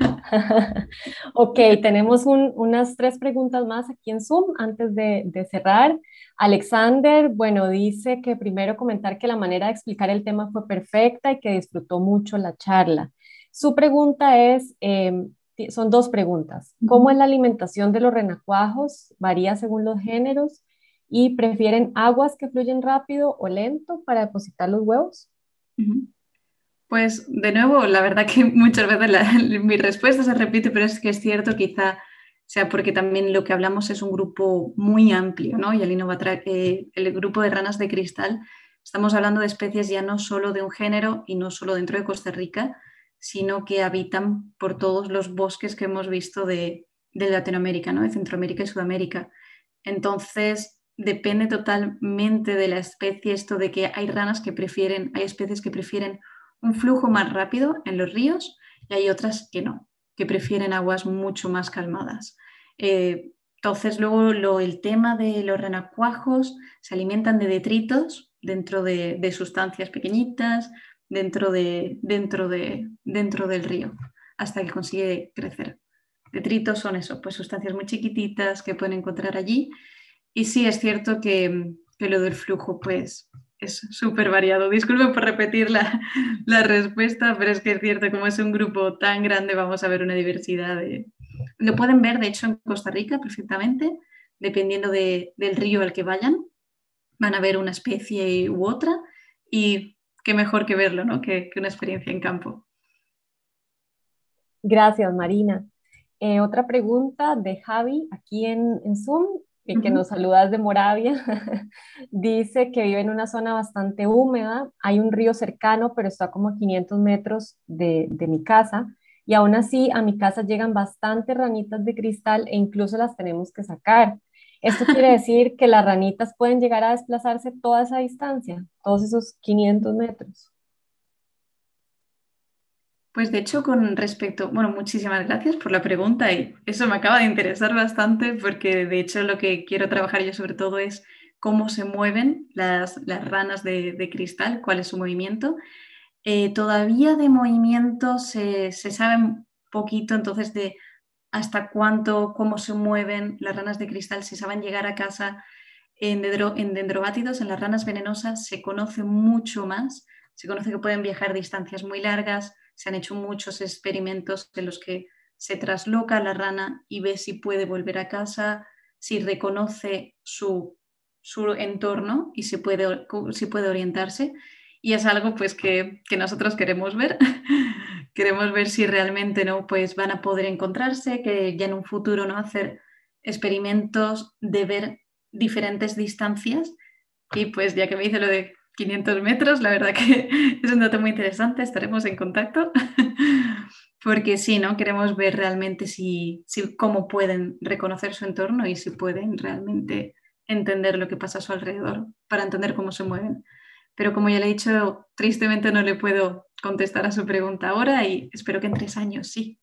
Ok, tenemos un- unas tres preguntas más aquí en Zoom antes de, de cerrar. Alexander, bueno, dice que primero comentar que la manera de explicar el tema fue perfecta y que disfrutó mucho la charla. Su pregunta es, em, ti- son dos preguntas. ¿Cómo es la alimentación de los renacuajos? ¿Varía según los géneros? ¿Y prefieren aguas que fluyen rápido o lento para depositar los huevos? Ujú. Pues de nuevo, la verdad que muchas veces la- mi respuesta se repite, pero es que es cierto, quizá sea porque también lo que hablamos es un grupo muy amplio, ¿no? Y el Innovatrack, eh, el grupo de ranas de cristal, estamos hablando de especies ya no solo de un género y no solo dentro de Costa Rica, sino que habitan por todos los bosques que hemos visto de, de Latinoamérica, ¿no? De Centroamérica y Sudamérica. Entonces, depende totalmente de la especie esto de que hay ranas que prefieren, hay especies que prefieren un flujo más rápido en los ríos y hay otras que no, que prefieren aguas mucho más calmadas. Eh, entonces, luego lo, el tema de los renacuajos se alimentan de detritos dentro de, de sustancias pequeñitas, dentro, de, dentro, de, dentro del río, hasta que consigue crecer. Detritos son eso, pues sustancias muy chiquititas que pueden encontrar allí. Y sí, es cierto que, que lo del flujo, pues, es súper variado. Disculpen por repetir la, la respuesta, pero es que es cierto, como es un grupo tan grande, vamos a ver una diversidad de... Lo pueden ver, de hecho, en Costa Rica perfectamente, dependiendo de, del río al que vayan, van a ver una especie u otra y qué mejor que verlo, ¿no? Que, que una experiencia en campo. Gracias, Marina. Eh, otra pregunta de Javi aquí en, en Zoom, eh, que Ujú. nos saluda desde Moravia. Dice que vive en una zona bastante húmeda, hay un río cercano, pero está como a quinientos metros de, de mi casa. Y aún así, a mi casa llegan bastantes ranitas de cristal e incluso las tenemos que sacar. Esto quiere decir que las ranitas pueden llegar a desplazarse toda esa distancia, todos esos quinientos metros. Pues de hecho, con respecto, bueno, muchísimas gracias por la pregunta y eso me acaba de interesar bastante porque de hecho lo que quiero trabajar yo sobre todo es cómo se mueven las, las ranas de, de cristal, cuál es su movimiento. Eh, todavía de movimiento se, se sabe un poquito, entonces de hasta cuánto, cómo se mueven las ranas de cristal, si saben llegar a casa en, dendro, en dendrobátidos, en las ranas venenosas, se conoce mucho más, se conoce que pueden viajar distancias muy largas, se han hecho muchos experimentos en los que se trasloca la rana y ve si puede volver a casa, si reconoce su, su entorno y si puede, si puede orientarse. Y es algo pues que, que nosotros queremos ver. Queremos ver si realmente no pues van a poder encontrarse, que ya en un futuro no hacer experimentos de ver diferentes distancias. Y pues ya que me dice lo de quinientos metros, la verdad que es un dato muy interesante, estaremos en contacto. Porque sí, ¿no? Queremos ver realmente si, si, cómo pueden reconocer su entorno y si pueden realmente entender lo que pasa a su alrededor para entender cómo se mueven. Pero como ya le he dicho, tristemente no le puedo contestar a su pregunta ahora y espero que en tres años sí.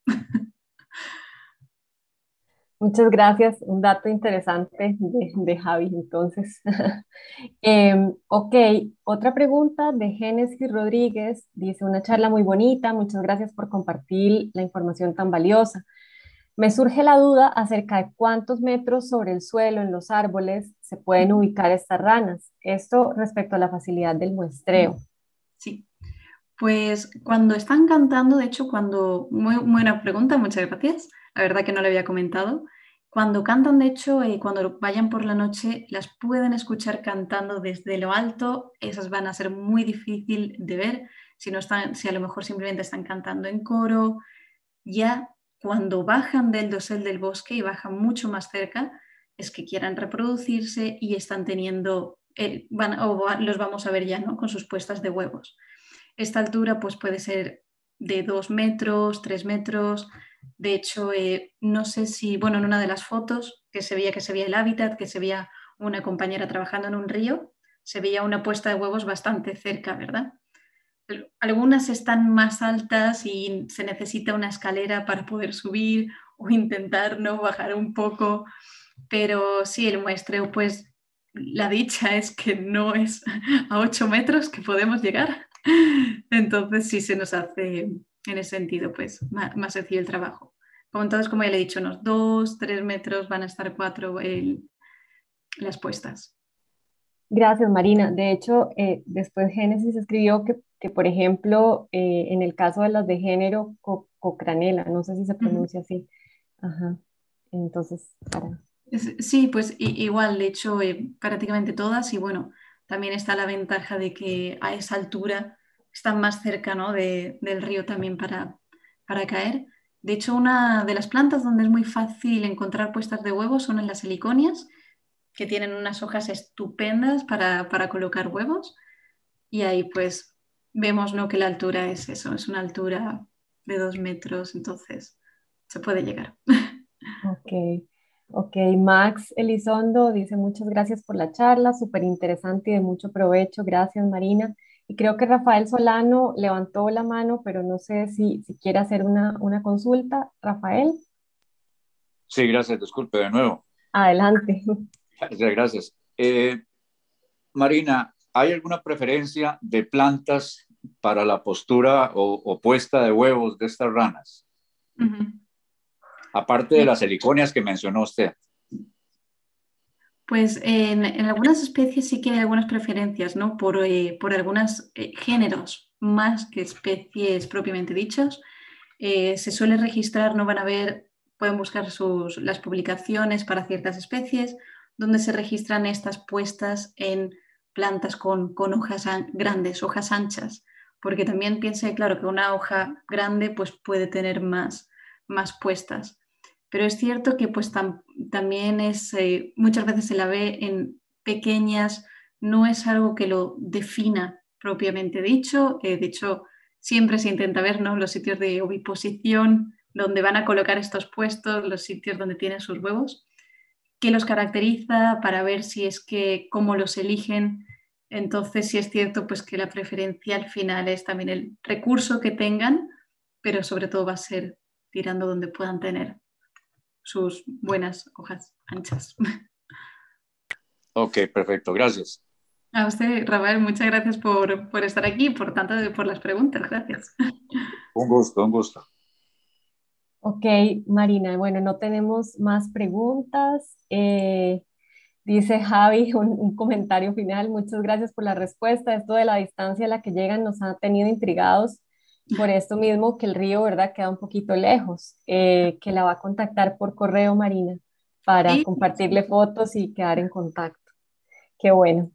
Muchas gracias, un dato interesante de, de Javi, entonces. Em, ok, otra pregunta de Génesis Rodríguez, dice, una charla muy bonita, muchas gracias por compartir la información tan valiosa. Me surge la duda acerca de cuántos metros sobre el suelo en los árboles se pueden ubicar estas ranas, esto respecto a la facilidad del muestreo. Sí. Pues cuando están cantando, de hecho, cuando, muy buena pregunta, muchas gracias, la verdad que no le había comentado. Cuando cantan, de hecho, eh, cuando vayan por la noche, las pueden escuchar cantando desde lo alto, esas van a ser muy difícil de ver, si, no están, si a lo mejor simplemente están cantando en coro. Ya cuando bajan del dosel del bosque y bajan mucho más cerca, es que quieran reproducirse y están teniendo, eh, van, o los vamos a ver ya, ¿no? Con sus puestas de huevos. Esta altura pues puede ser de dos metros, tres metros. De hecho, eh, no sé si, bueno, en una de las fotos que se veía que se veía el hábitat, que se veía una compañera trabajando en un río, se veía una puesta de huevos bastante cerca, ¿verdad? Algunas están más altas y se necesita una escalera para poder subir o intentar no bajar un poco, pero sí, el muestreo, pues la dicha es que no es a ocho metros que podemos llegar. Entonces sí se nos hace en ese sentido pues más, más sencillo el trabajo. Como entonces, como ya le he dicho, unos dos, tres metros van a estar cuatro el, las puestas. Gracias, Marina. De hecho, eh, después Génesis escribió que, que por ejemplo, eh, en el caso de las de género, co- cocranela, no sé si se Ujú. pronuncia así. Ajá. Entonces, para... Es- Sí, pues i- igual, de hecho, eh, prácticamente todas y bueno, también está la ventaja de que a esa altura están más cerca, ¿no? de- del río también para, para caer. De hecho, una de las plantas donde es muy fácil encontrar puestas de huevos son en las heliconias, que tienen unas hojas estupendas para, para colocar huevos y ahí pues vemos, ¿no? que la altura es eso, es una altura de dos metros, entonces se puede llegar. Ok, ok. Max Elizondo dice muchas gracias por la charla, súper interesante y de mucho provecho. Gracias, Marina. Y creo que Rafael Solano levantó la mano, pero no sé si, si quiere hacer una, una consulta. Rafael, Sí, gracias, disculpe de nuevo. adelante. Gracias, gracias. Eh, Marina, ¿hay alguna preferencia de plantas para la postura o, o puesta de huevos de estas ranas? Ujú. Aparte de las heliconias que mencionó usted. Pues en, en algunas especies sí que hay algunas preferencias, ¿no? Por, eh, por algunos géneros más que especies propiamente dichas. Eh, se suele registrar, no van a ver, pueden buscar sus, las publicaciones para ciertas especies, donde se registran estas puestas en plantas con, con hojas an- grandes, hojas anchas, porque también piense, claro, que una hoja grande pues, puede tener más, más puestas. Pero es cierto que pues tam- también es, eh, muchas veces se la ve en pequeñas, no es algo que lo defina propiamente dicho. Eh, de hecho, siempre se intenta ver, ¿no? Los sitios de oviposición, donde van a colocar estos puestos, los sitios donde tienen sus huevos, qué los caracteriza para ver si es que cómo los eligen. Entonces, sí es cierto pues que la preferencia al final es también el recurso que tengan, pero sobre todo va a ser tirando donde puedan tener sus buenas hojas anchas. Ok, perfecto, gracias. A usted, Rafael, muchas gracias por, por estar aquí, por tanto, por las preguntas. Gracias. Un gusto, un gusto. Ok, Marina, bueno, no tenemos más preguntas. Eh, dice Javi un, un comentario final. Muchas gracias por la respuesta. Esto de la distancia a la que llegan nos ha tenido intrigados por esto mismo que el río, ¿verdad? Queda un poquito lejos. Eh, que la va a contactar por correo, Marina, para Sí, compartirle fotos y quedar en contacto. Qué bueno.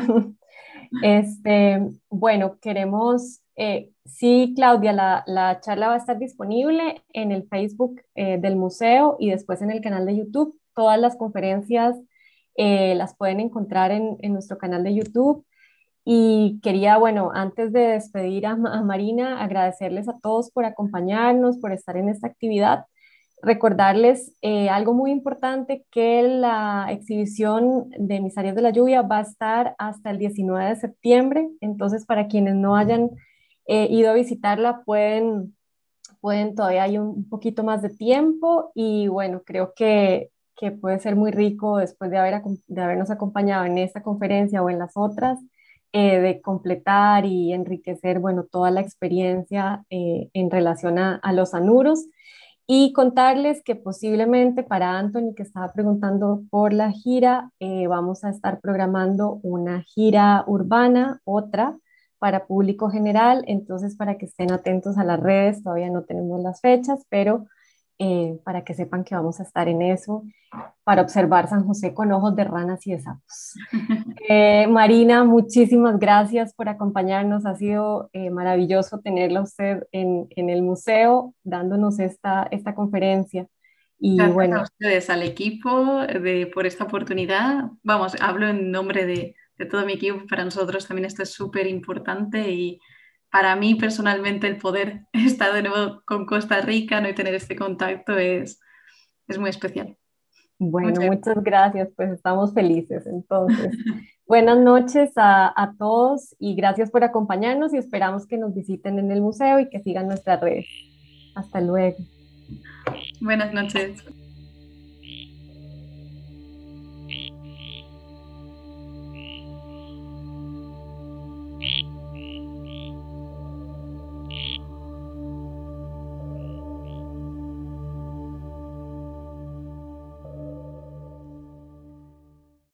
Este, bueno, queremos, eh, sí, Claudia, la, la charla va a estar disponible en el Facebook eh, del museo y después en el canal de YouTube. Todas las conferencias eh, las pueden encontrar en, en nuestro canal de YouTube. Y quería, bueno, antes de despedir a, Ma- a Marina, agradecerles a todos por acompañarnos, por estar en esta actividad. Recordarles eh, algo muy importante, que la exhibición de Misarias de la Lluvia va a estar hasta el diecinueve de septiembre. Entonces, para quienes no hayan eh, ido a visitarla, pueden, pueden todavía hay un, un poquito más de tiempo y bueno, creo que, que puede ser muy rico después de, haber, acom- de habernos acompañado en esta conferencia o en las otras, eh, de completar y enriquecer, bueno, toda la experiencia eh, en relación a, a los anuros. Y contarles que posiblemente para Anthony, que estaba preguntando por la gira, eh, vamos a estar programando una gira urbana, otra, para público general, entonces para que estén atentos a las redes, todavía no tenemos las fechas, pero eh, para que sepan que vamos a estar en eso, para observar San José con ojos de ranas y de sapos. Eh, Marina, muchísimas gracias por acompañarnos, ha sido eh, maravilloso tenerla a usted en, en el museo dándonos esta, esta conferencia. Y Gracias bueno, a ustedes, al equipo, de, por esta oportunidad. Vamos, hablo en nombre de, de todo mi equipo. Para nosotros también esto es súper importante y para mí personalmente el poder estar de nuevo con Costa Rica, no y tener este contacto es, es muy especial. bueno, Muchas muchas gracias, pues estamos felices. Entonces, buenas noches a, a todos y gracias por acompañarnos y esperamos que nos visiten en el museo y que sigan nuestras redes. Hasta luego. buenas noches.